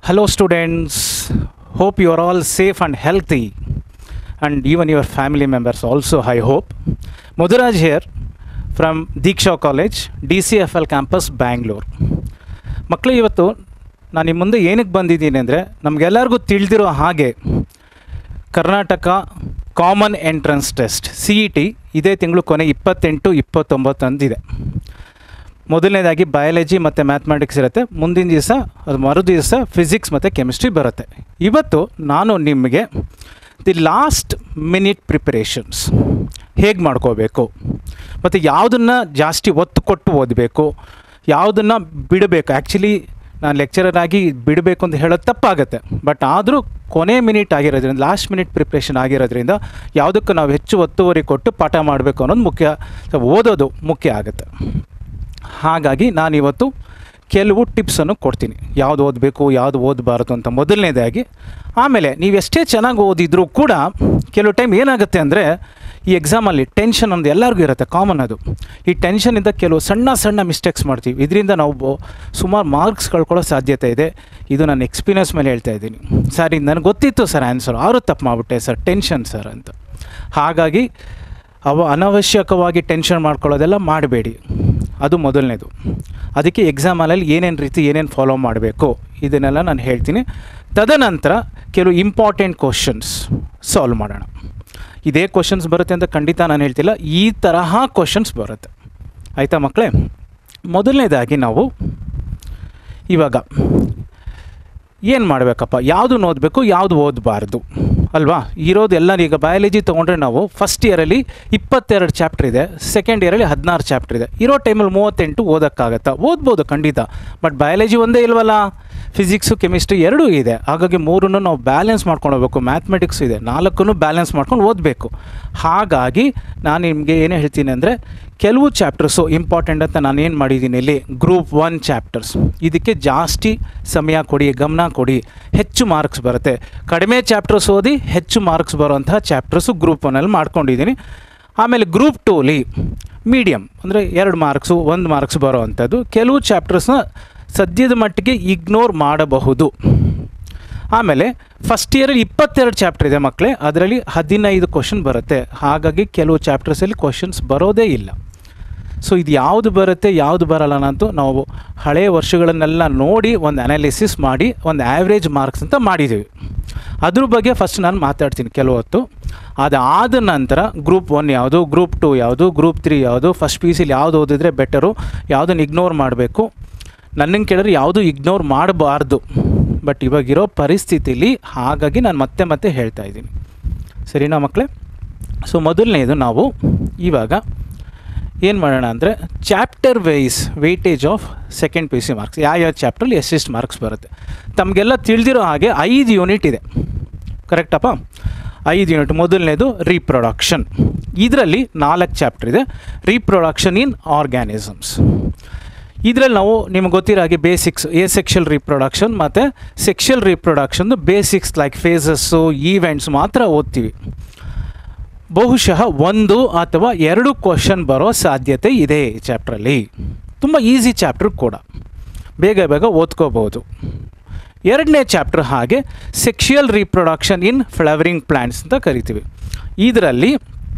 Hello students, hope you are all safe and healthy, and even your family members also, I hope. Madhuraj here from Diksha College, DCFL campus, Bangalore. ಮಕ್ಕಳು ಇವತ್ತು ನಾನು ನಿಮ್ಮ ಮುಂದೆ ಏನಕ್ಕೆ ಬಂದಿದ್ದೀನಿ ಅಂದರೆ ನಮಗೆಲ್ಲರಿಗೂ ತಿಳಿದಿರೋ ಹಾಗೆ Karnataka common entrance test CET ಇದೇ ತಿಂಗಳು ಕೊನೆ 28-29 ಅಂದಿದೆ. ಮೊದಲನೇದಾಗಿ ಬಯಾಲಜಿ ಮತ್ತು ಮ್ಯಾಥಮೆಟಿಕ್ಸ್ ಇರುತ್ತೆ, ಮುಂದಿನ ದಿವಸ ಅದು ಮರು ದಿವಸ ಫಿಸಿಕ್ಸ್ ಮತ್ತು ಕೆಮಿಸ್ಟ್ರಿ ಬರುತ್ತೆ. ಇವತ್ತು ನಾನು ನಿಮಗೆ ದಿ ಲಾಸ್ಟ್ ಮಿನಿಟ್ ಪ್ರಿಪರೇಷನ್ಸ್ ಹೇಗೆ ಮಾಡ್ಕೋಬೇಕು ಮತ್ತು ಯಾವುದನ್ನು ಜಾಸ್ತಿ ಒತ್ತು ಕೊಟ್ಟು ಓದಬೇಕು, ಯಾವುದನ್ನು ಬಿಡಬೇಕು. ಆ್ಯಕ್ಚುಲಿ ನಾನು ಲೆಕ್ಚರರ್ ಆಗಿ ಬಿಡಬೇಕು ಅಂತ ಹೇಳೋದು ತಪ್ಪಾಗುತ್ತೆ, ಬಟ್ ಆದರೂ ಕೊನೆ ಮಿನಿಟ್ ಆಗಿರೋದ್ರಿಂದ, ಲಾಸ್ಟ್ ಮಿನಿಟ್ ಪ್ರಿಪ್ರೇಷನ್ ಆಗಿರೋದ್ರಿಂದ ಯಾವುದಕ್ಕೂ ನಾವು ಹೆಚ್ಚು ಒತ್ತುವರಿ ಕೊಟ್ಟು ಪಾಠ ಮಾಡಬೇಕು ಅನ್ನೋದು ಮುಖ್ಯ, ಓದೋದು ಮುಖ್ಯ ಆಗುತ್ತೆ. ಹಾಗಾಗಿ ನಾನಿವತ್ತು ಕೆಲವು ಟಿಪ್ಸನ್ನು ಕೊಡ್ತೀನಿ, ಯಾವುದು ಓದಬೇಕು ಯಾವುದು ಓದಬಾರ್ದು ಅಂತ ಮೊದಲನೇದಾಗಿ. ಆಮೇಲೆ ನೀವು ಎಷ್ಟೇ ಚೆನ್ನಾಗಿ ಓದಿದ್ರೂ ಕೂಡ ಕೆಲವು ಟೈಮ್ ಏನಾಗುತ್ತೆ ಅಂದರೆ ಈ ಎಕ್ಸಾಮಲ್ಲಿ ಟೆನ್ಷನ್ ಒಂದು ಎಲ್ಲರಿಗೂ ಇರುತ್ತೆ, ಕಾಮನ್ ಅದು. ಈ ಟೆನ್ಷನಿಂದ ಕೆಲವು ಸಣ್ಣ ಸಣ್ಣ ಮಿಸ್ಟೇಕ್ಸ್ ಮಾಡ್ತೀವಿ, ಇದರಿಂದ ನಾವು ಸುಮಾರು ಮಾರ್ಕ್ಸ್ ಕಳ್ಕೊಳ್ಳೋ ಸಾಧ್ಯತೆ ಇದೆ. ಇದು ನನ್ನ ಎಕ್ಸ್ಪೀರಿಯನ್ಸ್ ಮೇಲೆ ಹೇಳ್ತಾ ಇದ್ದೀನಿ. ಸರ್ ಇದು ನನಗೆ ಗೊತ್ತಿತ್ತು ಸರ್ ಆನ್ಸರ್, ಆದರೂ ತಪ್ಪು ಮಾಡಿಬಿಟ್ಟೆ ಸರ್, ಟೆನ್ಷನ್ ಸರ್ ಅಂತ. ಹಾಗಾಗಿ ಅನವಶ್ಯಕವಾಗಿ ಟೆನ್ಷನ್ ಮಾಡ್ಕೊಳ್ಳೋದೆಲ್ಲ ಮಾಡಬೇಡಿ, ಅದು ಮೊದಲನೇದು. ಅದಕ್ಕೆ ಎಕ್ಸಾಮಲ್ಲಿ ಏನೇನು ಫಾಲೋ ಮಾಡಬೇಕು ಇದನ್ನೆಲ್ಲ ನಾನು ಹೇಳ್ತೀನಿ. ತದನಂತರ ಕೆಲವು ಇಂಪಾರ್ಟೆಂಟ್ ಕ್ವಶನ್ಸ್ ಸಾಲ್ವ್ ಮಾಡೋಣ. ಇದೇ ಕ್ವಶನ್ಸ್ ಬರುತ್ತೆ ಅಂತ ಖಂಡಿತ ನಾನು ಹೇಳ್ತಿಲ್ಲ, ಈ ತರಹ ಕ್ವಶನ್ಸ್ ಬರುತ್ತೆ. ಆಯಿತಾ ಮಕ್ಕಳೇ? ಮೊದಲನೇದಾಗಿ ನಾವು ಇವಾಗ ಏನು ಮಾಡಬೇಕಪ್ಪ, ಯಾವುದು ಓದಬೇಕು ಯಾವುದು ಓದಬಾರ್ದು ಅಲ್ವಾ? ಇರೋದೆಲ್ಲ ಈಗ ಬಯಾಲಜಿ ತೊಗೊಂಡ್ರೆ ನಾವು ಫಸ್ಟ್ ಇಯರಲ್ಲಿ 22 ಚಾಪ್ಟರ್ ಇದೆ, ಸೆಕೆಂಡ್ ಇಯರಲ್ಲಿ 16 ಚಾಪ್ಟರ್ ಇದೆ. ಇರೋ ಟೈಮಲ್ಲಿ 38 ಓದೋಕ್ಕಾಗತ್ತಾ? ಓದ್ಬೋದು ಖಂಡಿತ, ಬಟ್ ಬಯಾಲಜಿ ಒಂದೇ ಇಲ್ವಲ್ಲ, ಫಿಸಿಕ್ಸು ಕೆಮಿಸ್ಟ್ರಿ ಎರಡೂ ಇದೆ. ಹಾಗಾಗಿ ಮೂರನ್ನು ನಾವು ಬ್ಯಾಲೆನ್ಸ್ ಮಾಡ್ಕೊಂಡು ಹೋಗ್ಬೇಕು. ಮ್ಯಾಥಮೆಟಿಕ್ಸ್ ಇದೆ, 4 ಬ್ಯಾಲೆನ್ಸ್ ಮಾಡ್ಕೊಂಡು ಓದಬೇಕು. ಹಾಗಾಗಿ ನಾನು ನಿಮಗೆ ಏನು ಹೇಳ್ತೀನಿ ಅಂದರೆ ಕೆಲವು ಚಾಪ್ಟರ್ಸು ಇಂಪಾರ್ಟೆಂಟ್ ಅಂತ ನಾನು ಏನು ಮಾಡಿದ್ದೀನಿ ಇಲ್ಲಿ, ಗ್ರೂಪ್ 1 ಚಾಪ್ಟರ್ಸ್, ಇದಕ್ಕೆ ಜಾಸ್ತಿ ಸಮಯ ಕೊಡಿ, ಗಮನ ಕೊಡಿ, ಹೆಚ್ಚು ಮಾರ್ಕ್ಸ್ ಬರುತ್ತೆ. ಕಡಿಮೆ ಚಾಪ್ಟರ್ಸ್ ಓದಿ ಹೆಚ್ಚು ಮಾರ್ಕ್ಸ್ ಬರುವಂತಹ ಚಾಪ್ಟರ್ಸು ಗ್ರೂಪ್ 1ಅಲ್ಲಿ ಮಾಡ್ಕೊಂಡಿದ್ದೀನಿ. ಆಮೇಲೆ ಗ್ರೂಪ್ 2ಲಿ ಮೀಡಿಯಮ್ ಅಂದರೆ 2 ಮಾರ್ಕ್ಸು 1 ಮಾರ್ಕ್ಸ್ ಬರೋ ಅಂಥದ್ದು. ಕೆಲವು ಚಾಪ್ಟರ್ಸ್ನ ಸದ್ಯದ ಮಟ್ಟಿಗೆ ಇಗ್ನೋರ್ ಮಾಡಬಹುದು. ಆಮೇಲೆ ಫಸ್ಟ್ ಇಯರಲ್ಲಿ 22 ಚಾಪ್ಟರ್ ಇದೆ ಮಕ್ಕಳೇ, ಅದರಲ್ಲಿ 15 ಕ್ವಶನ್ ಬರುತ್ತೆ. ಹಾಗಾಗಿ ಕೆಲವು ಚಾಪ್ಟರ್ಸಲ್ಲಿ ಕ್ವಶನ್ಸ್ ಬರೋದೇ ಇಲ್ಲ. ಸೊ ಇದು ಯಾವುದು ಬರುತ್ತೆ ಯಾವುದು ಬರಲ್ಲ ಅನ್ನೋದು ನಾವು ಹಳೆಯ ವರ್ಷಗಳನ್ನೆಲ್ಲ ನೋಡಿ ಒಂದು ಅನಾಲಿಸಿಸ್ ಮಾಡಿ ಒಂದು ಆ್ಯಾವ್ರೇಜ್ ಮಾರ್ಕ್ಸ್ ಅಂತ ಮಾಡಿದ್ದೀವಿ. ಅದ್ರ ಬಗ್ಗೆ ಫಸ್ಟ್ ನಾನು ಮಾತಾಡ್ತೀನಿ ಕೆಲವೊತ್ತು. ಅದಾದ ನಂತರ ಗ್ರೂಪ್ 1 ಯಾವುದು, ಗ್ರೂಪ್ 2 ಯಾವುದು, ಗ್ರೂಪ್ 3 ಯಾವುದು, ಫಸ್ಟ್ PUCಲಿ ಯಾವುದು ಓದಿದ್ರೆ ಬೆಟರು, ಯಾವುದನ್ನು ಇಗ್ನೋರ್ ಮಾಡಬೇಕು. ನನ್ನನ್ನು ಕೇಳಿದ್ರೆ ಯಾವುದು ಇಗ್ನೋರ್ ಮಾಡಬಾರ್ದು, ಬಟ್ ಇವಾಗಿರೋ ಪರಿಸ್ಥಿತಿಲಿ ಹಾಗಾಗಿ ನಾನು ಮತ್ತೆ ಹೇಳ್ತಾ ಇದ್ದೀನಿ. ಸರಿನಾ ಮಕ್ಕಳೇ? ಸೊ ಮೊದಲನೇದು ನಾವು ಇವಾಗ ಏನು ಮಾಡೋಣ ಅಂದರೆ chapter wise weightage of second PUC marks, ಯಾವ ಚಾಪ್ಟ್ರಲ್ಲಿ ಎಷ್ಟೆಷ್ಟು ಮಾರ್ಕ್ಸ್ ಬರುತ್ತೆ ತಮಗೆಲ್ಲ ತಿಳಿದಿರೋ ಹಾಗೆ 5 ಯೂನಿಟ್ ಇದೆ. ಕರೆಕ್ಟಪ್ಪ? 5 ಯೂನಿಟ್. ಮೊದಲನೇದು ರೀಪ್ರೊಡಕ್ಷನ್, ಇದರಲ್ಲಿ 4 ಚಾಪ್ಟರ್ ಇದೆ. ರೀಪ್ರೊಡಕ್ಷನ್ ಇನ್ ಆರ್ಗ್ಯಾನಿಸಮ್ಸ್, ಇದರಲ್ಲಿ ನಾವು ನಿಮ್ಗೆ ಗೊತ್ತಿರೋ ಹಾಗೆ ಬೇಸಿಕ್ಸ್, ಸೆಕ್ಷುವಲ್ ರೀಪ್ರೊಡಕ್ಷನ್ ಮತ್ತು ಸೆಕ್ಷುವಲ್ ರೀಪ್ರೊಡಕ್ಷನ್ದು ಬೇಸಿಕ್ಸ್ ಲೈಕ್ ಫೇಸಸ್ಸು ಈವೆಂಟ್ಸ್ ಮಾತ್ರ ಓದ್ತೀವಿ. ಬಹುಶಃ 1 ಅಥವಾ 2 ಕ್ವಶನ್ ಬರೋ ಸಾಧ್ಯತೆ ಇದೆ ಈ ಚಾಪ್ಟ್ರಲ್ಲಿ. ತುಂಬ ಈಸಿ ಚಾಪ್ಟರ್ ಕೂಡ, ಬೇಗ ಓದ್ಕೋಬೋದು. 2ನೇ ಚಾಪ್ಟರ್ ಹಾಗೆ sexual reproduction in flowering plants ಅಂತ ಕರಿತೀವಿ. ಇದರಲ್ಲಿ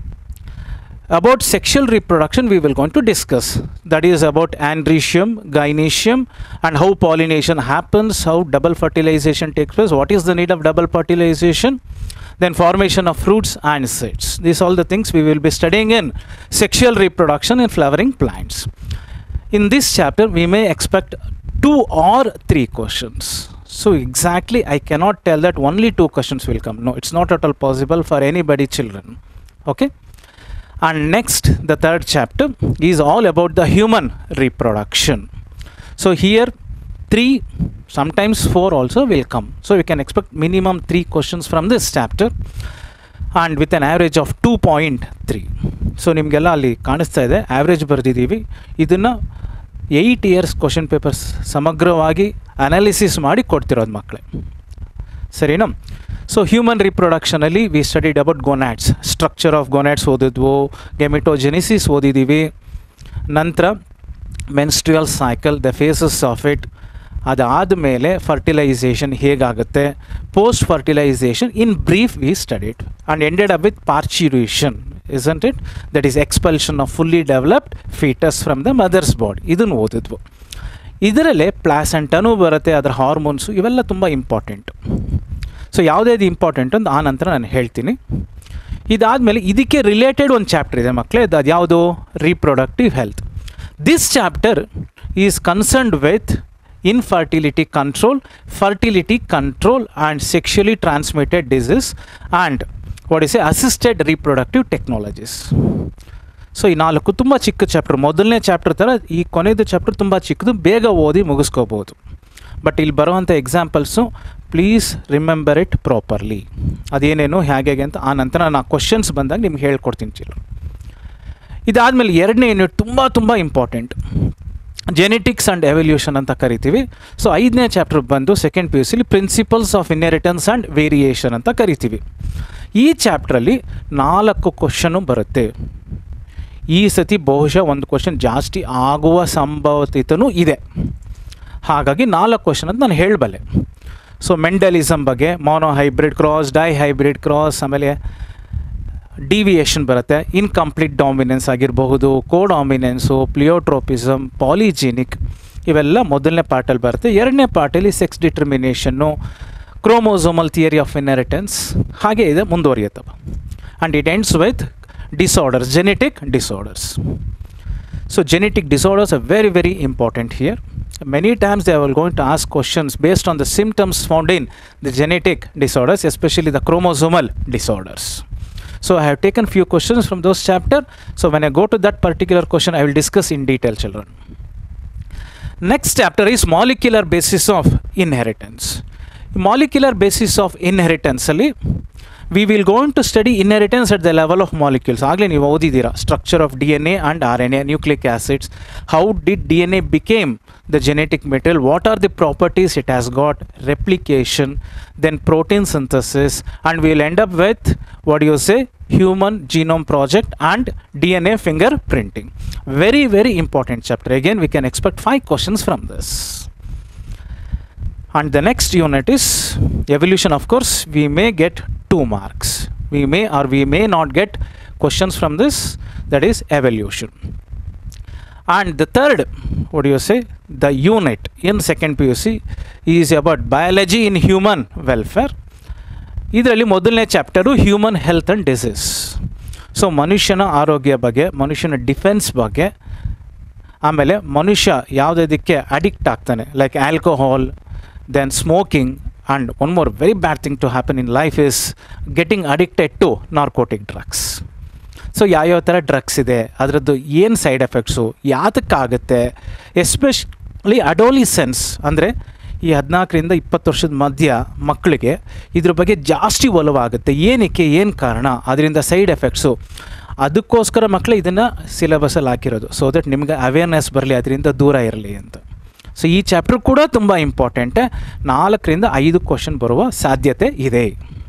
about sexual reproduction we will going to discuss. That is about androecium, gynoecium, and how pollination happens, how double fertilization takes place, what is the need of double fertilization, then formation of fruits and seeds. These all the things we will be studying in sexual reproduction in flowering plants. In this chapter we may expect 2 or 3 questions. So exactly I cannot tell that only 2 questions will come. No, it's not at all possible for anybody children. Okay? And next, the 3rd chapter is all about the human reproduction. So here 3, sometimes 4 also will come. So we can expect minimum 3 questions from this chapter, and with an average of 2.3. So ನಿಮಗೆಲ್ಲ ಅಲ್ಲಿ ಕಾಣಿಸ್ತಾ ಇದೆ average ಬರೆದಿದ್ದೀವಿ. ಇದನ್ನು 8 years question papers ಸಮಗ್ರವಾಗಿ analysis ಮಾಡಿ ಕೊಡ್ತಿರೋದು ಮಕ್ಕಳೇ. ಸರಿನಾ? ಸೊ ಹ್ಯೂಮನ್ ರಿಪ್ರೊಡಕ್ಷನಲ್ಲಿ we studied about gonads, structure of gonads ಓದಿದ್ವು, ಗೆಮಿಟೋಜೆನಿಸಿಸ್ ಓದಿದ್ದೀವಿ, ನಂತರ menstrual cycle, the phases of it, ಅದಾದ ಮೇಲೆ ಫರ್ಟಿಲೈಸೇಷನ್ ಹೇಗಾಗುತ್ತೆ, post fertilisation in brief we studied and ended up with parturition, isn't it? That is expulsion of fully developed fetus from the mother's body. ಇದನ್ನು ಓದಿದ್ವು. ಇದರಲ್ಲೇ ಪ್ಲಾಸೆಂಟನೂ ಬರುತ್ತೆ, ಅದರ hormones ಇವೆಲ್ಲ ತುಂಬ important. So ಯಾವುದೇ ಇಂಪಾರ್ಟೆಂಟ್ ಅಂತ ಆ ನಂತರ ನಾನು ಹೇಳ್ತೀನಿ. ಇದಾದಮೇಲೆ ಇದಕ್ಕೆ ರಿಲೇಟೆಡ್ ಒಂದು ಚಾಪ್ಟರ್ ಇದೆ ಮಕ್ಕಳೇ, ಅದು ಯಾವುದು? Reproductive health. This chapter is concerned with infertility control and sexually transmitted disease and assisted reproductive technologies. So ಈ 4 ತುಂಬ ಚಿಕ್ಕ ಚಾಪ್ಟರ್. ಮೊದಲನೇ ಚಾಪ್ಟರ್ ಥರ ಈ ಕೊನೆಯದು ಚಾಪ್ಟರ್ ತುಂಬ ಚಿಕ್ಕದು, ಬೇಗ ಓದಿ ಮುಗಿಸ್ಕೋಬೋದು. ಬಟ್ ಇಲ್ಲಿ ಬರುವಂಥ examples please remember it properly. ಅದೇನೇನು ಹೇಗೆ ಅಂತ ಆ ನಂತರ ನಾನು ಕ್ವಶನ್ಸ್ ಬಂದಾಗ ನಿಮ್ಗೆ ಹೇಳ್ಕೊಡ್ತೀನಿ ಚಿಲ್ಡ್ರನ್. ಇದಾದಮೇಲೆ ಎರಡನೇ ಯೂನಿಟ್ ತುಂಬ ಇಂಪಾರ್ಟೆಂಟ್, ಜೆನೆಟಿಕ್ಸ್ ಆ್ಯಂಡ್ ಎವಲ್ಯೂಷನ್ ಅಂತ ಕರಿತೀವಿ. ಸೊ 5ನೇ ಚಾಪ್ಟರ್ ಬಂದು ಸೆಕೆಂಡ್ ಪಿ ಯು ಸಿಲಿ principles of inheritance and variation ಅಂತ ಕರಿತೀವಿ. ಈ ಚಾಪ್ಟ್ರಲ್ಲಿ 4 ಕ್ವಶನು ಬರುತ್ತೆ. ಈ ಸತಿ ಬಹುಶಃ ಒಂದು ಕ್ವಶನ್ ಜಾಸ್ತಿ ಆಗುವ ಸಂಭವತೆಯೂ ಇದೆ, ಹಾಗಾಗಿ 4 ಕ್ವಶನ್ ಅಂತ ನಾನು ಹೇಳಬಲ್ಲೆ. ಸೊ ಮೆಂಡಲಿಸಮ್ ಬಗ್ಗೆ, mono hybrid cross, di hybrid cross, ಆಮೇಲೆ ಡಿವಿಯೇಷನ್ ಬರುತ್ತೆ, ಇನ್ಕಂಪ್ಲೀಟ್ ಡಾಮಿನೆನ್ಸ್ ಆಗಿರಬಹುದು, ಕೋಡಾಮಿನೆನ್ಸು, ಪ್ಲಿಯೋಟ್ರೋಪಿಸಮ್, ಪಾಲಿಜಿನಿಕ್, ಇವೆಲ್ಲ ಮೊದಲನೇ ಪಾರ್ಟಲ್ಲಿ ಬರುತ್ತೆ. ಎರಡನೇ ಪಾರ್ಟಲ್ಲಿ sex determination, chromosomal theory of inheritance, ಹಾಗೆ ಇದೆ ಮುಂದುವರಿಯುತ್ತವೆ. And it ends with disorders, genetic disorders. So genetic disorders are very important here. Many times they are going to ask questions based on the symptoms found in the genetic disorders, especially the chromosomal disorders. So I have taken few questions from those chapter. So when I go to that particular question, I will discuss in detail, children. Next chapter is molecular basis of inheritance. Molecular basis of inheritance ಅಲ್ಲಿ we will going to study inheritance at the level of molecules. ಆಗಲೇ ನೀವು ಓದಿದ್ದೀರಾ, structure of DNA and RNA, nucleic acids, how did DNA became the genetic material, what are the properties it has got, replication, then protein synthesis, and we will end up with human genome project and DNA fingerprinting. Very important chapter. Again, we can expect 5 questions from this. And the next unit is evolution. Of course, we may get 2 marks. We may not get questions from this, that is evolution. And the third, the unit in second PUC is about biology in human welfare. ಇದರಲ್ಲಿ ಮೊದಲನೇ chapter human health and disease. So ಮನುಷ್ಯನ ಆರೋಗ್ಯ ಬಗ್ಗೆ, ಮನುಷ್ಯನ defence ಬಗ್ಗೆ, ಆಮೇಲೆ ಮನುಷ್ಯ ಯಾವುದಕ್ಕೆ ಅಡಿಕ್ಟ್ ಆಗ್ತಾನೆ, like alcohol, then smoking, and one more very bad thing to happen in life is getting addicted to narcotic drugs. So ಯಾವ್ಯಾವ ಥರ ಡ್ರಗ್ಸ್ ಇದೆ, ಅದರದ್ದು ಏನು ಸೈಡ್ ಎಫೆಕ್ಟ್ಸು, ಯಾತಕ್ಕಾಗುತ್ತೆ, ಎಸ್ಪೆಷಲಿ ಅಡೋಲಿಸೆನ್ಸ್ ಅಂದರೆ ಈ 14ರಿಂದ 20 ವರ್ಷದ ಮಧ್ಯ ಮಕ್ಕಳಿಗೆ ಇದ್ರ ಬಗ್ಗೆ ಜಾಸ್ತಿ ಒಲವಾಗುತ್ತೆ. ಏನಕ್ಕೆ, ಏನು ಕಾರಣ, ಅದರಿಂದ ಸೈಡ್ ಎಫೆಕ್ಟ್ಸು, ಅದಕ್ಕೋಸ್ಕರ ಮಕ್ಕಳು ಇದನ್ನು ಸಿಲೆಬಸಲ್ಲಿ ಹಾಕಿರೋದು, ಸೊ ದಟ್ ನಿಮಗೆ ಅವೇರ್ನೆಸ್ ಬರಲಿ, ಅದರಿಂದ ದೂರ ಇರಲಿ ಅಂತ. ಸೊ ಈ ಚಾಪ್ಟರ್ ಕೂಡ ತುಂಬ ಇಂಪಾರ್ಟೆಂಟೇ. 4ರಿಂದ 5 ಕ್ವಶನ್ ಬರುವ ಸಾಧ್ಯತೆ ಇದೆ.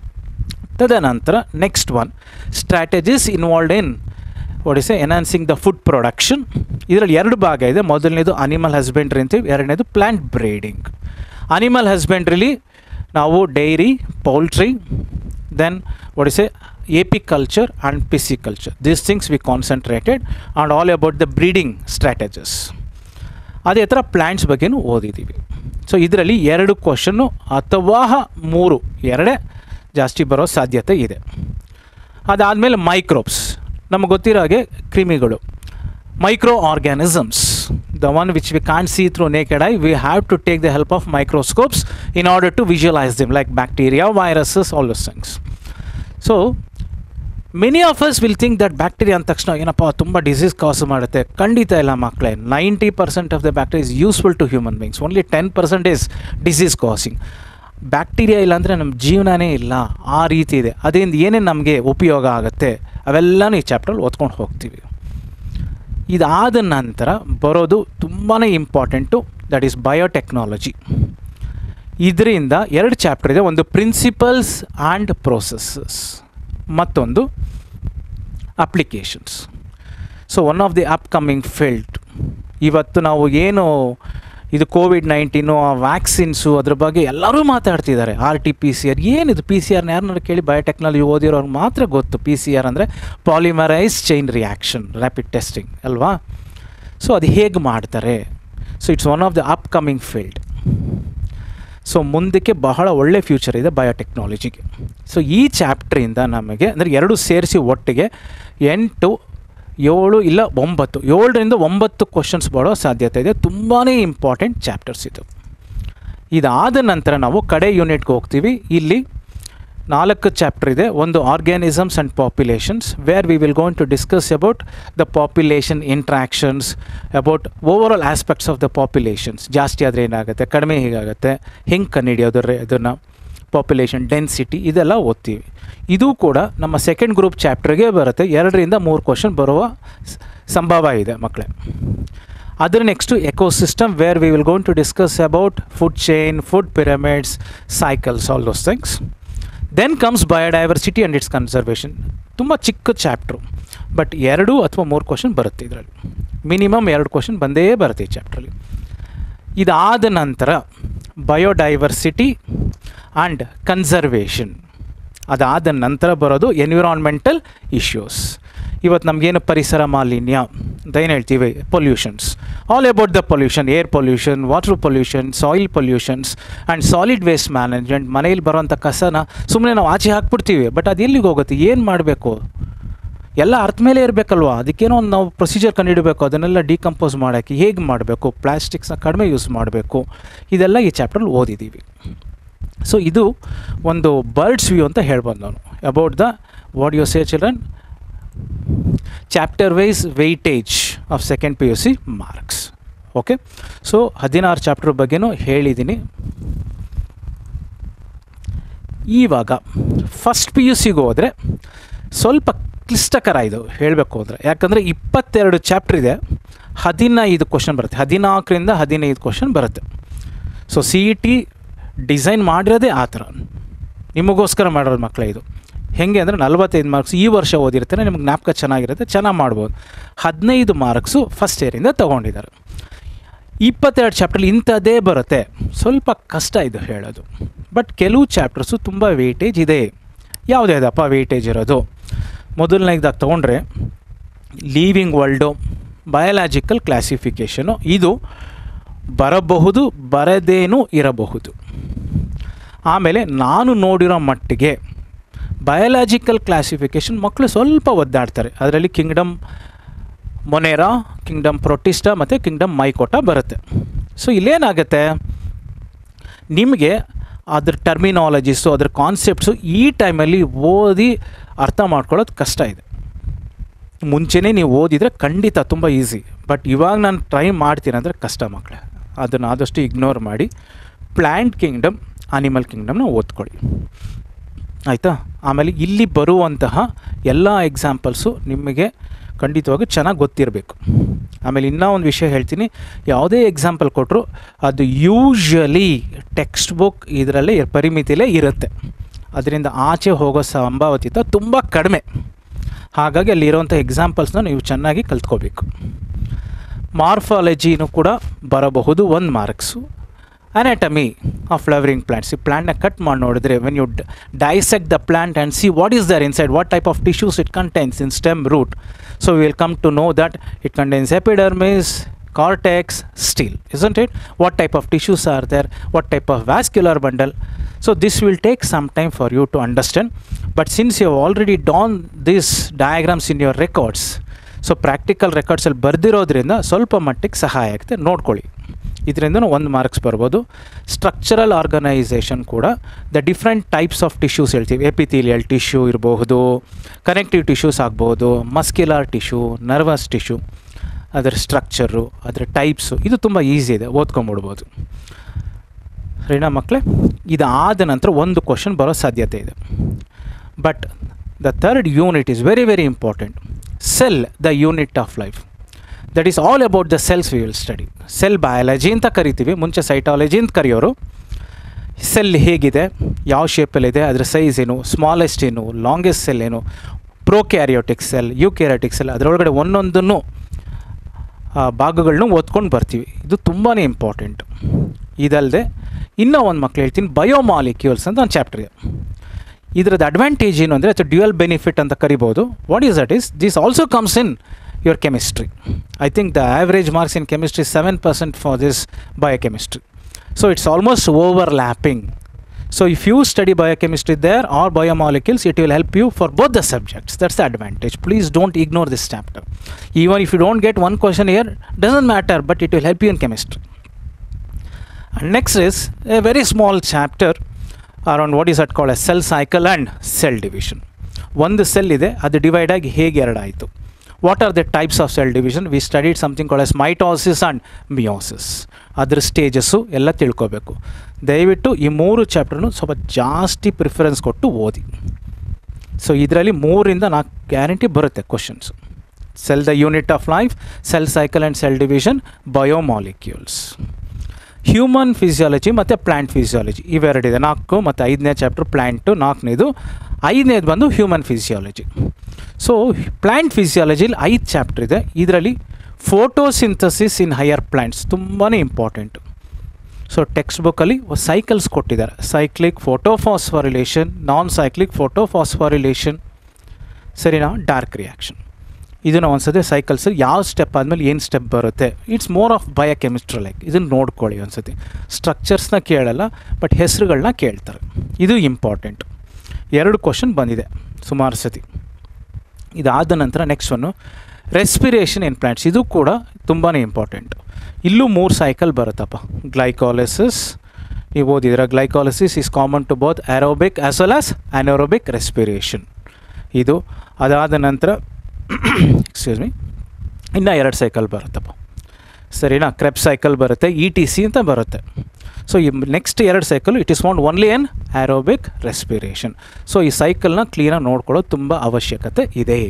ತದನಂತರ next one, strategies involved in enhancing the food production. ಇದರಲ್ಲಿ 2 ಭಾಗ ಇದೆ. ಮೊದಲನೇದು ಅನಿಮಲ್ ಹಸ್ಬೆಂಡ್ರಿ ಅಂತೀವಿ, ಎರಡನೇದು ಪ್ಲ್ಯಾಂಟ್ ಬ್ರೀಡಿಂಗ್. ಅನಿಮಲ್ ಹಸ್ಬೆಂಡ್ರಿಲಿ ನಾವು dairy, poultry, then apiculture and pisciculture. These things we concentrated and all about the breeding strategies. ಅದೇ ಥರ ಪ್ಲ್ಯಾಂಟ್ಸ್ ಬಗ್ಗೆನೂ ಓದಿದ್ದೀವಿ. ಸೊ ಇದರಲ್ಲಿ 2 ಕ್ವಶನ್ನು ಅಥವಾ 3, 2 ಜಾಸ್ತಿ ಬರೋ ಸಾಧ್ಯತೆ ಇದೆ. ಅದಾದಮೇಲೆ ಮೈಕ್ರೋಬ್ಸ್, ನಮಗೆ ಗೊತ್ತಿರೋ ಹಾಗೆ ಕ್ರಿಮಿಗಳು, micro organisms, the one which we can't see through naked eye, we have to take the help of microscopes in order to visualize them, like bacteria, viruses, all those things. So many of us will think that bacteria ಅಂದ ತಕ್ಷಣ ಏನಪ್ಪ ತುಂಬ disease ಕಾಸ್ ಮಾಡುತ್ತೆ. ಖಂಡಿತ ಇಲ್ಲ ಮಕ್ಕಳೇ. 90% of the bacteria is useful to human beings, only 10% is disease causing. Bacteria ಇಲ್ಲ ಅಂದರೆ ನಮ್ಮ ಜೀವನನೇ ಇಲ್ಲ, ಆ ರೀತಿ ಇದೆ. ಅದರಿಂದ ಏನೇನು ನಮಗೆ ಉಪಯೋಗ ಆಗುತ್ತೆ ಅವೆಲ್ಲನೂ ಈ ಚಾಪ್ಟ್ರಲ್ಲಿ ಓದ್ಕೊಂಡು ಹೋಗ್ತೀವಿ. ಇದಾದ ನಂತರ ಬರೋದು ತುಂಬಾ ಇಂಪಾರ್ಟೆಂಟು, ದಟ್ ಈಸ್ ಬಯೋಟೆಕ್ನಾಲಜಿ. ಇದರಿಂದ 2 ಚಾಪ್ಟರ್ ಇದೆ. ಒಂದು ಪ್ರಿನ್ಸಿಪಲ್ಸ್ ಆ್ಯಂಡ್ ಪ್ರೋಸೆಸಸ್, ಮತ್ತೊಂದು applications. So one of the upcoming field, ಇವತ್ತು ನಾವು ಏನು ಇದು ಕೋವಿಡ್-19 ಆ ವ್ಯಾಕ್ಸಿನ್ಸು ಅದ್ರ ಬಗ್ಗೆ ಎಲ್ಲರೂ ಮಾತಾಡ್ತಿದ್ದಾರೆ. RT-PCR ಏನಿದು PCR ಯಾರನ್ನಾರು ಕೇಳಿ ಬಯೋಟೆಕ್ನಾಲಜಿ ಓದಿರೋರು ಮಾತ್ರ ಗೊತ್ತು. PCR ಅಂದರೆ polymerise chain reaction rapid testing ಅಲ್ವಾ. ಸೊ ಅದು ಹೇಗೆ ಮಾಡ್ತಾರೆ. So it's one of the upcoming field. So ಮುಂದಕ್ಕೆ ಬಹಳ ಒಳ್ಳೆ ಫ್ಯೂಚರ್ ಇದೆ ಬಯೋಟೆಕ್ನಾಲಜಿಗೆ. ಸೊ ಈ ಚಾಪ್ಟ್ರಿಂದ ನಮಗೆ ಅಂದರೆ ಎರಡು ಸೇರಿಸಿ ಒಟ್ಟಿಗೆ 8, 7 ಇಲ್ಲ 9, 7ರಿಂದ 9 ಕ್ವಶನ್ಸ್ ಬರೋ ಸಾಧ್ಯತೆ ಇದೆ. ತುಂಬಾ ಇಂಪಾರ್ಟೆಂಟ್ ಚಾಪ್ಟರ್ಸ್ ಇದು. ಇದಾದ ನಂತರ ನಾವು ಕಡೆ ಯೂನಿಟ್ಗೆ ಹೋಗ್ತೀವಿ. ಇಲ್ಲಿ 4 ಚಾಪ್ಟರ್ ಇದೆ. ಒಂದು organisms and populations, where we will going to discuss about the population interactions, about overall aspects of the populations. ಜಾಸ್ತಿ ಆದರೆ ಏನಾಗುತ್ತೆ, ಕಡಿಮೆ ಹೇಗಾಗುತ್ತೆ, ಹೆಂಗೆ ಕಂಡುಹಿಡಿಯೋದು ಅದನ್ನು, ಪಾಪ್ಯುಲೇಷನ್ ಡೆನ್ಸಿಟಿ ಇದೆಲ್ಲ ಓದ್ತೀವಿ. ಇದು ಕೂಡ ನಮ್ಮ ಸೆಕೆಂಡ್ ಗ್ರೂಪ್ ಚಾಪ್ಟರ್ಗೆ ಬರುತ್ತೆ. 2ರಿಂದ 3 ಕ್ವಶನ್ ಬರುವ ಸಂಭವ ಇದೆ ಮಕ್ಕಳೇ. ಅದರ next ecosystem, where we will going to discuss about food chain, food pyramids, cycles, all those things. Then comes biodiversity and its conservation. ತುಂಬ ಚಿಕ್ಕ ಚಾಪ್ಟ್ರು, ಬಟ್ 2 ಅಥವಾ 3 ಕ್ವಶನ್ ಬರುತ್ತೆ ಇದರಲ್ಲಿ. ಮಿನಿಮಮ್ 2 ಕ್ವಶನ್ ಬಂದೇ ಬರುತ್ತೆ ಈ ಚಾಪ್ಟ್ರಲ್ಲಿ. ಇದಾದ ನಂತರ ಬಯೋಡೈವರ್ಸಿಟಿ ಆ್ಯಂಡ್ ಕನ್ಸರ್ವೇಷನ್. ಅದಾದ ನಂತರ ಬರೋದು ಎನ್ವಿರಾನ್ಮೆಂಟಲ್ ಇಶ್ಯೂಸ್. ಇವತ್ತು ನಮಗೇನು ಪರಿಸರ ಮಾಲಿನ್ಯ ಅಂತ ಏನು ಹೇಳ್ತೀವಿ, pollutions, all about the pollution, air pollution, water pollution, soil pollutions and solid waste management. ಮನೇಲಿ ಬರೋಂಥ ಕಸನ ಸುಮ್ಮನೆ ನಾವು ಆಚೆ ಹಾಕ್ಬಿಡ್ತೀವಿ, ಬಟ್ ಅದು ಎಲ್ಲಿಗೆ ಹೋಗುತ್ತೆ, ಏನು ಮಾಡಬೇಕು, ಎಲ್ಲ ಅರ್ಥ ಮೇಲೆ ಇರಬೇಕಲ್ವ. ಅದಕ್ಕೇನೋ ಒಂದು ನಾವು ಪ್ರೊಸೀಜರ್ ಕಂಡುಹಿಡಬೇಕು, ಅದನ್ನೆಲ್ಲ ಡಿಕಂಪೋಸ್ ಮಾಡೋಕ್ಕೆ ಹೇಗೆ ಮಾಡಬೇಕು, ಪ್ಲಾಸ್ಟಿಕ್ಸ್ನ ಕಡಿಮೆ ಯೂಸ್ ಮಾಡಬೇಕು, ಇದೆಲ್ಲ ಈ ಚಾಪ್ಟ್ರಲ್ಲಿ ಓದಿದ್ದೀವಿ. ಸೊ ಇದು ಒಂದು ಬರ್ಡ್ಸ್ ವ್ಯೂ ಅಂತ ಹೇಳ್ಬೋದು ನಾನು about the what you say children chapter wise weightage of second PUC marks. Okay, so 16 chapter ಬಗ್ಗೆನೂ ಹೇಳಿದ್ದೀನಿ. ಇವಾಗ ಫಸ್ಟ್ PUCಗೆ ಹೋದರೆ ಸ್ವಲ್ಪ ಕ್ಲಿಷ್ಟಕರ ಇದು ಹೇಳಬೇಕು ಅಂದರೆ, ಯಾಕಂದರೆ 22 ಚಾಪ್ಟರ್ ಇದೆ, 15 ಕ್ವಶನ್ ಬರುತ್ತೆ, 14ರಿಂದ 15 ಕ್ವಶನ್ ಬರುತ್ತೆ. ಸೊ CET ಡಿಸೈನ್ ಮಾಡಿರೋದೇ ಆ ಥರ, ನಿಮಗೋಸ್ಕರ ಮಾಡಿರೋದು ಮಕ್ಕಳೇ. ಇದು ಹೇಗೆ ಅಂದರೆ 45 ಮಾರ್ಕ್ಸ್ ಈ ವರ್ಷ ಓದಿರ್ತಾರೆ, ನಿಮ್ಗೆ ಜ್ಞಾಪಕ ಚೆನ್ನಾಗಿರುತ್ತೆ, ಚೆನ್ನಾಗಿ ಮಾಡ್ಬೋದು. 15 ಮಾರ್ಕ್ಸು ಫಸ್ಟ್ ಇಯರಿಂದ ತೊಗೊಂಡಿದ್ದಾರೆ. 22 ಚಾಪ್ಟ್ರಲ್ಲಿ ಇಂಥದ್ದೇ ಬರುತ್ತೆ. ಸ್ವಲ್ಪ ಕಷ್ಟ ಇದು ಹೇಳೋದು, ಬಟ್ ಕೆಲವು ಚಾಪ್ಟರ್ಸು ತುಂಬ ವೇಟೇಜ್ ಇದೆ. ಯಾವುದ್ಯಾವುದಪ್ಪ ವೇಟೇಜ್ ಇರೋದು? ಮೊದಲನೇದಾಗಿ ತೊಗೊಂಡ್ರೆ ಲೀವಿಂಗ್ ವರ್ಲ್ಡು, ಬಯಾಲಜಿಕಲ್ ಕ್ಲಾಸಿಫಿಕೇಷನು. ಇದು ಬರಬಹುದು, ಬರದೇನೂ ಇರಬಹುದು. ಆಮೇಲೆ ನಾನು ನೋಡಿರೋ ಮಟ್ಟಿಗೆ ಬಯಾಲಜಿಕಲ್ ಕ್ಲಾಸಿಫಿಕೇಷನ್ ಮಕ್ಕಳು ಸ್ವಲ್ಪ ಒದ್ದಾಡ್ತಾರೆ. ಅದರಲ್ಲಿ ಕಿಂಗ್ಡಮ್ ಮೊನೆರಾ, ಕಿಂಗ್ಡಮ್ ಪ್ರೊಟಿಸ್ಟಾ ಮತ್ತು ಕಿಂಗ್ಡಮ್ ಮೈಕೋಟಾ ಬರುತ್ತೆ. ಸೊ ಇಲ್ಲೇನಾಗುತ್ತೆ, ನಿಮಗೆ ಅದ್ರ ಟರ್ಮಿನಾಲಜೀಸು, ಅದ್ರ ಕಾನ್ಸೆಪ್ಟ್ಸು ಈ ಟೈಮಲ್ಲಿ ಓದಿ ಅರ್ಥ ಮಾಡ್ಕೊಳ್ಳೋದು ಕಷ್ಟ ಇದೆ. ಮುಂಚೆನೇ ನೀವು ಓದಿದರೆ ಖಂಡಿತ ತುಂಬ ಈಸಿ, ಬಟ್ ಇವಾಗ ನಾನು ಟ್ರೈ ಮಾಡ್ತೀನಿ ಅಂದರೆ ಕಷ್ಟ ಮಕ್ಕಳೇ. ಅದನ್ನು ಆದಷ್ಟು ಇಗ್ನೋರ್ ಮಾಡಿ ಪ್ಲ್ಯಾಂಟ್ ಕಿಂಗ್ಡಮ್, ಆನಿಮಲ್ ಕಿಂಗ್ಡಮ್ನ ಓದ್ಕೊಳ್ಳಿ, ಆಯಿತಾ. ಆಮೇಲೆ ಇಲ್ಲಿ ಬರುವಂತಹ ಎಲ್ಲ ಎಕ್ಸಾಂಪಲ್ಸು ನಿಮಗೆ ಖಂಡಿತವಾಗಿ ಚೆನ್ನಾಗಿ ಗೊತ್ತಿರಬೇಕು. ಆಮೇಲೆ ಇನ್ನೂ ಒಂದು ವಿಷಯ ಹೇಳ್ತೀನಿ, ಯಾವುದೇ ಎಕ್ಸಾಂಪಲ್ ಕೊಟ್ಟರು ಅದು ಯೂಶ್ವಲಿ ಟೆಕ್ಸ್ಟ್ ಬುಕ್ ಇದರಲ್ಲೇ ಪರಿಮಿತಿಲೇ ಇರುತ್ತೆ, ಅದರಿಂದ ಆಚೆ ಹೋಗೋ ಸಂಭಾವ್ಯತೆ ತುಂಬ ಕಡಿಮೆ. ಹಾಗಾಗಿ ಅಲ್ಲಿರೋಂಥ ಎಕ್ಸಾಂಪಲ್ಸ್ನ ನೀವು ಚೆನ್ನಾಗಿ ಕಲ್ತ್ಕೋಬೇಕು. ಮಾರ್ಫಾಲಜಿನೂ ಕೂಡ ಬರಬಹುದು 1 marks. Anatomy of flowering plants, ಈ ಪ್ಲಾಂಟ್ನ ಕಟ್ ಮಾಡಿ ನೋಡಿದ್ರೆ when you dissect the plant and see what is there inside, what type of tissues it contains in stem, root. So we will come to know that it contains epidermis, cortex, steel, isn't it? What type of tissues are there? What type of vascular bundle? So this will take some time for you to understand. But since you have already done these diagrams in your records, so practical records ಅಲ್ಲಿ ಬರ್ದಿರೋದ್ರಿಂದ ಸ್ವಲ್ಪ ಮಟ್ಟಿಗೆ ಸಹಾಯ ಆಗುತ್ತೆ, ನೋಡ್ಕೊಳ್ಳಿ. ಇದರಿಂದ 1 marks ಬರ್ಬೋದು. Structural organisation ಕೂಡ the different types of tissues ಹೇಳ್ತೀವಿ. ಎಪಿಥೀಲಿಯಲ್ ಟಿಶ್ಯೂ ಇರಬಹುದು, ಕನೆಕ್ಟಿವ್ ಟಿಶ್ಯೂಸ್ ಆಗ್ಬೋದು, ಮಸ್ಕ್ಯುಲರ್ ಟಿಶ್ಯೂ, ನರ್ವಸ್ ಟಿಶ್ಯೂ, ಅದರ ಸ್ಟ್ರಕ್ಚರು, ಅದರ ಟೈಪ್ಸು, ಇದು ತುಂಬ ಈಸಿ ಇದೆ, ಓದ್ಕೊಂಬಿಡ್ಬೋದು. ಸರಿನಾ ಮಕ್ಕಳೇ? ಇದಾದ ನಂತರ 1 ಕ್ವಶನ್ ಬರೋ ಸಾಧ್ಯತೆ ಇದೆ. But the 3rd unit is very very important. Cell the unit of life, that is all about the cells we will study. Cell biology ಅಂತ ಕರಿತೀವಿ, ಮುಂಚೆ ಸೈಟಾಲಜಿ ಅಂತ ಕರೆಯೋರು. ಸೆಲ್ ಹೇಗಿದೆ, ಯಾವ ಶೇಪಲ್ಲಿದೆ, ಅದರ ಸೈಜ್ ಏನು, ಸ್ಮಾಲೆಸ್ಟ್ ಏನು, ಲಾಂಗೆಸ್ಟ್ ಸೆಲ್ ಏನು, ಪ್ರೋಕ್ಯಾರಿಯೋಟಿಕ್ ಸೆಲ್, ಯೂಕ್ಯಾರಿಯೋಟಿಕ್ ಸೆಲ್, ಅದರೊಳಗಡೆ ಒಂದೊಂದನ್ನು ಭಾಗಗಳನ್ನೂ ಓದ್ಕೊಂಡು ಬರ್ತೀವಿ. ಇದು ತುಂಬಾ ಇಂಪಾರ್ಟೆಂಟ್. ಇದಲ್ಲದೆ ಇನ್ನೂ ಒಂದು ಮಕ್ಳು ಹೇಳ್ತೀನಿ, ಬಯೋಮಾಲಿಕ್ಯೂಲ್ಸ್ ಅಂತ ಒಂದು ಚಾಪ್ಟರ್ ಇದೆ. ಇದರದ್ದು ಅಡ್ವಾಂಟೇಜ್ ಏನು ಅಂದರೆ ಅದು ಡ್ಯುಯಲ್ ಬೆನಿಫಿಟ್ ಅಂತ ಕರಿಬೋದು. What is that is this also comes in your chemistry. I think the average marks in chemistry 7% for this biochemistry. So it's almost overlapping. So if you study biochemistry there or biomolecules, it will help you for both the subjects. That's the advantage. Please don't ignore this chapter. Even if you don't get one question here, doesn't matter, but it will help you in chemistry. And next is a very small chapter around what is that called as cell cycle and cell division. One cell ide, adu divide agi hege eradayitu. What are the types of cell division? We studied something called as mitosis and meiosis. ಅದರ stages ಎಲ್ಲ ತಿಳ್ಕೊಬೇಕು. ದಯವಿಟ್ಟು ಈ 3 ಚಾಪ್ಟರ್ನು ಸ್ವಲ್ಪ ಜಾಸ್ತಿ preference ಕೊಟ್ಟು ಓದಿ. ಸೊ ಇದರಲ್ಲಿ 3ರಿಂದ 4 ಗ್ಯಾರಂಟಿ ಬರುತ್ತೆ questions. Cell the unit of life, cell cycle and cell division, biomolecules, human physiology ಮತ್ತು ಪ್ಲ್ಯಾಂಟ್ ಫಿಸಿಯಾಲಜಿ ಇವೆರಡಿದೆ. 4 ಮತ್ತು 5ನೇ ಚಾಪ್ಟರ್ ಪ್ಲ್ಯಾಂಟು, 4ನೇದು, 5ನೇದು ಬಂದು ಹ್ಯೂಮನ್ ಫಿಸಿಯಾಲಜಿ. ಸೊ ಪ್ಲ್ಯಾಂಟ್ ಫಿಸಿಯಾಲಜಿಲಿ 5 ಚಾಪ್ಟರ್ ಇದೆ. ಇದರಲ್ಲಿ ಫೋಟೋಸಿಂಥಸಿಸ್ ಇನ್ ಹೈಯರ್ ಪ್ಲ್ಯಾಂಟ್ಸ್ ತುಂಬಾ ಇಂಪಾರ್ಟೆಂಟು. ಸೊ ಟೆಕ್ಸ್ಟ್ ಬುಕ್ಕಲ್ಲಿ ಸೈಕಲ್ಸ್ ಕೊಟ್ಟಿದ್ದಾರೆ. Cyclic photophosphorylation, non cyclic photophosphorylation, ಸರಿನಾ, ಡಾರ್ಕ್ ರಿಯಾಕ್ಷನ್. ಇದನ್ನು ಒಂದ್ಸತಿ ಸೈಕಲ್ಸಲ್ಲಿ ಯಾವ ಸ್ಟೆಪ್ ಆದಮೇಲೆ ಏನು ಸ್ಟೆಪ್ ಬರುತ್ತೆ. It's more of biochemistry like. ಇದನ್ನು ನೋಡ್ಕೊಳ್ಳಿ ಒಂದ್ಸತಿ. ಸ್ಟ್ರಕ್ಚರ್ಸ್ನ ಕೇಳಲ್ಲ, ಬಟ್ ಹೆಸರುಗಳನ್ನ ಕೇಳ್ತಾರೆ. ಇದು ಇಂಪಾರ್ಟೆಂಟ್. 2 ಕ್ವಶನ್ ಬಂದಿದೆ ಸುಮಾರು ಸತಿ. ಇದಾದ ನಂತರ next one respiration in plants. ಇದು ಕೂಡ ತುಂಬಾ ಇಂಪಾರ್ಟೆಂಟು. ಇಲ್ಲೂ 3 ಸೈಕಲ್ ಬರುತ್ತಪ್ಪ. ಗ್ಲೈಕಾಲಿಸಿಸ್ ನೀವು ಓದಿದ್ರೆ, glycolysis is common to both aerobic as well as anaerobic respiration. ಇದು ಅದಾದ ನಂತರ ಎಕ್ಸ್ಕ್ಯೂಸ್ ಮೀ ಇನ್ನೂ 2 ಸೈಕಲ್ ಬರುತ್ತಪ್ಪ, ಸರಿನಾ. ಕ್ರೆಬ್ ಸೈಕಲ್ ಬರುತ್ತೆ, ETC ಅಂತ ಬರುತ್ತೆ. ಸೊ ಈ next 2 cycle it is found only in aerobic respiration. So ಈ ಸೈಕಲ್ನ ಕ್ಲೀನಾಗಿ ನೋಡ್ಕೊಳ್ಳೋದು ತುಂಬ ಅವಶ್ಯಕತೆ ಇದೆ.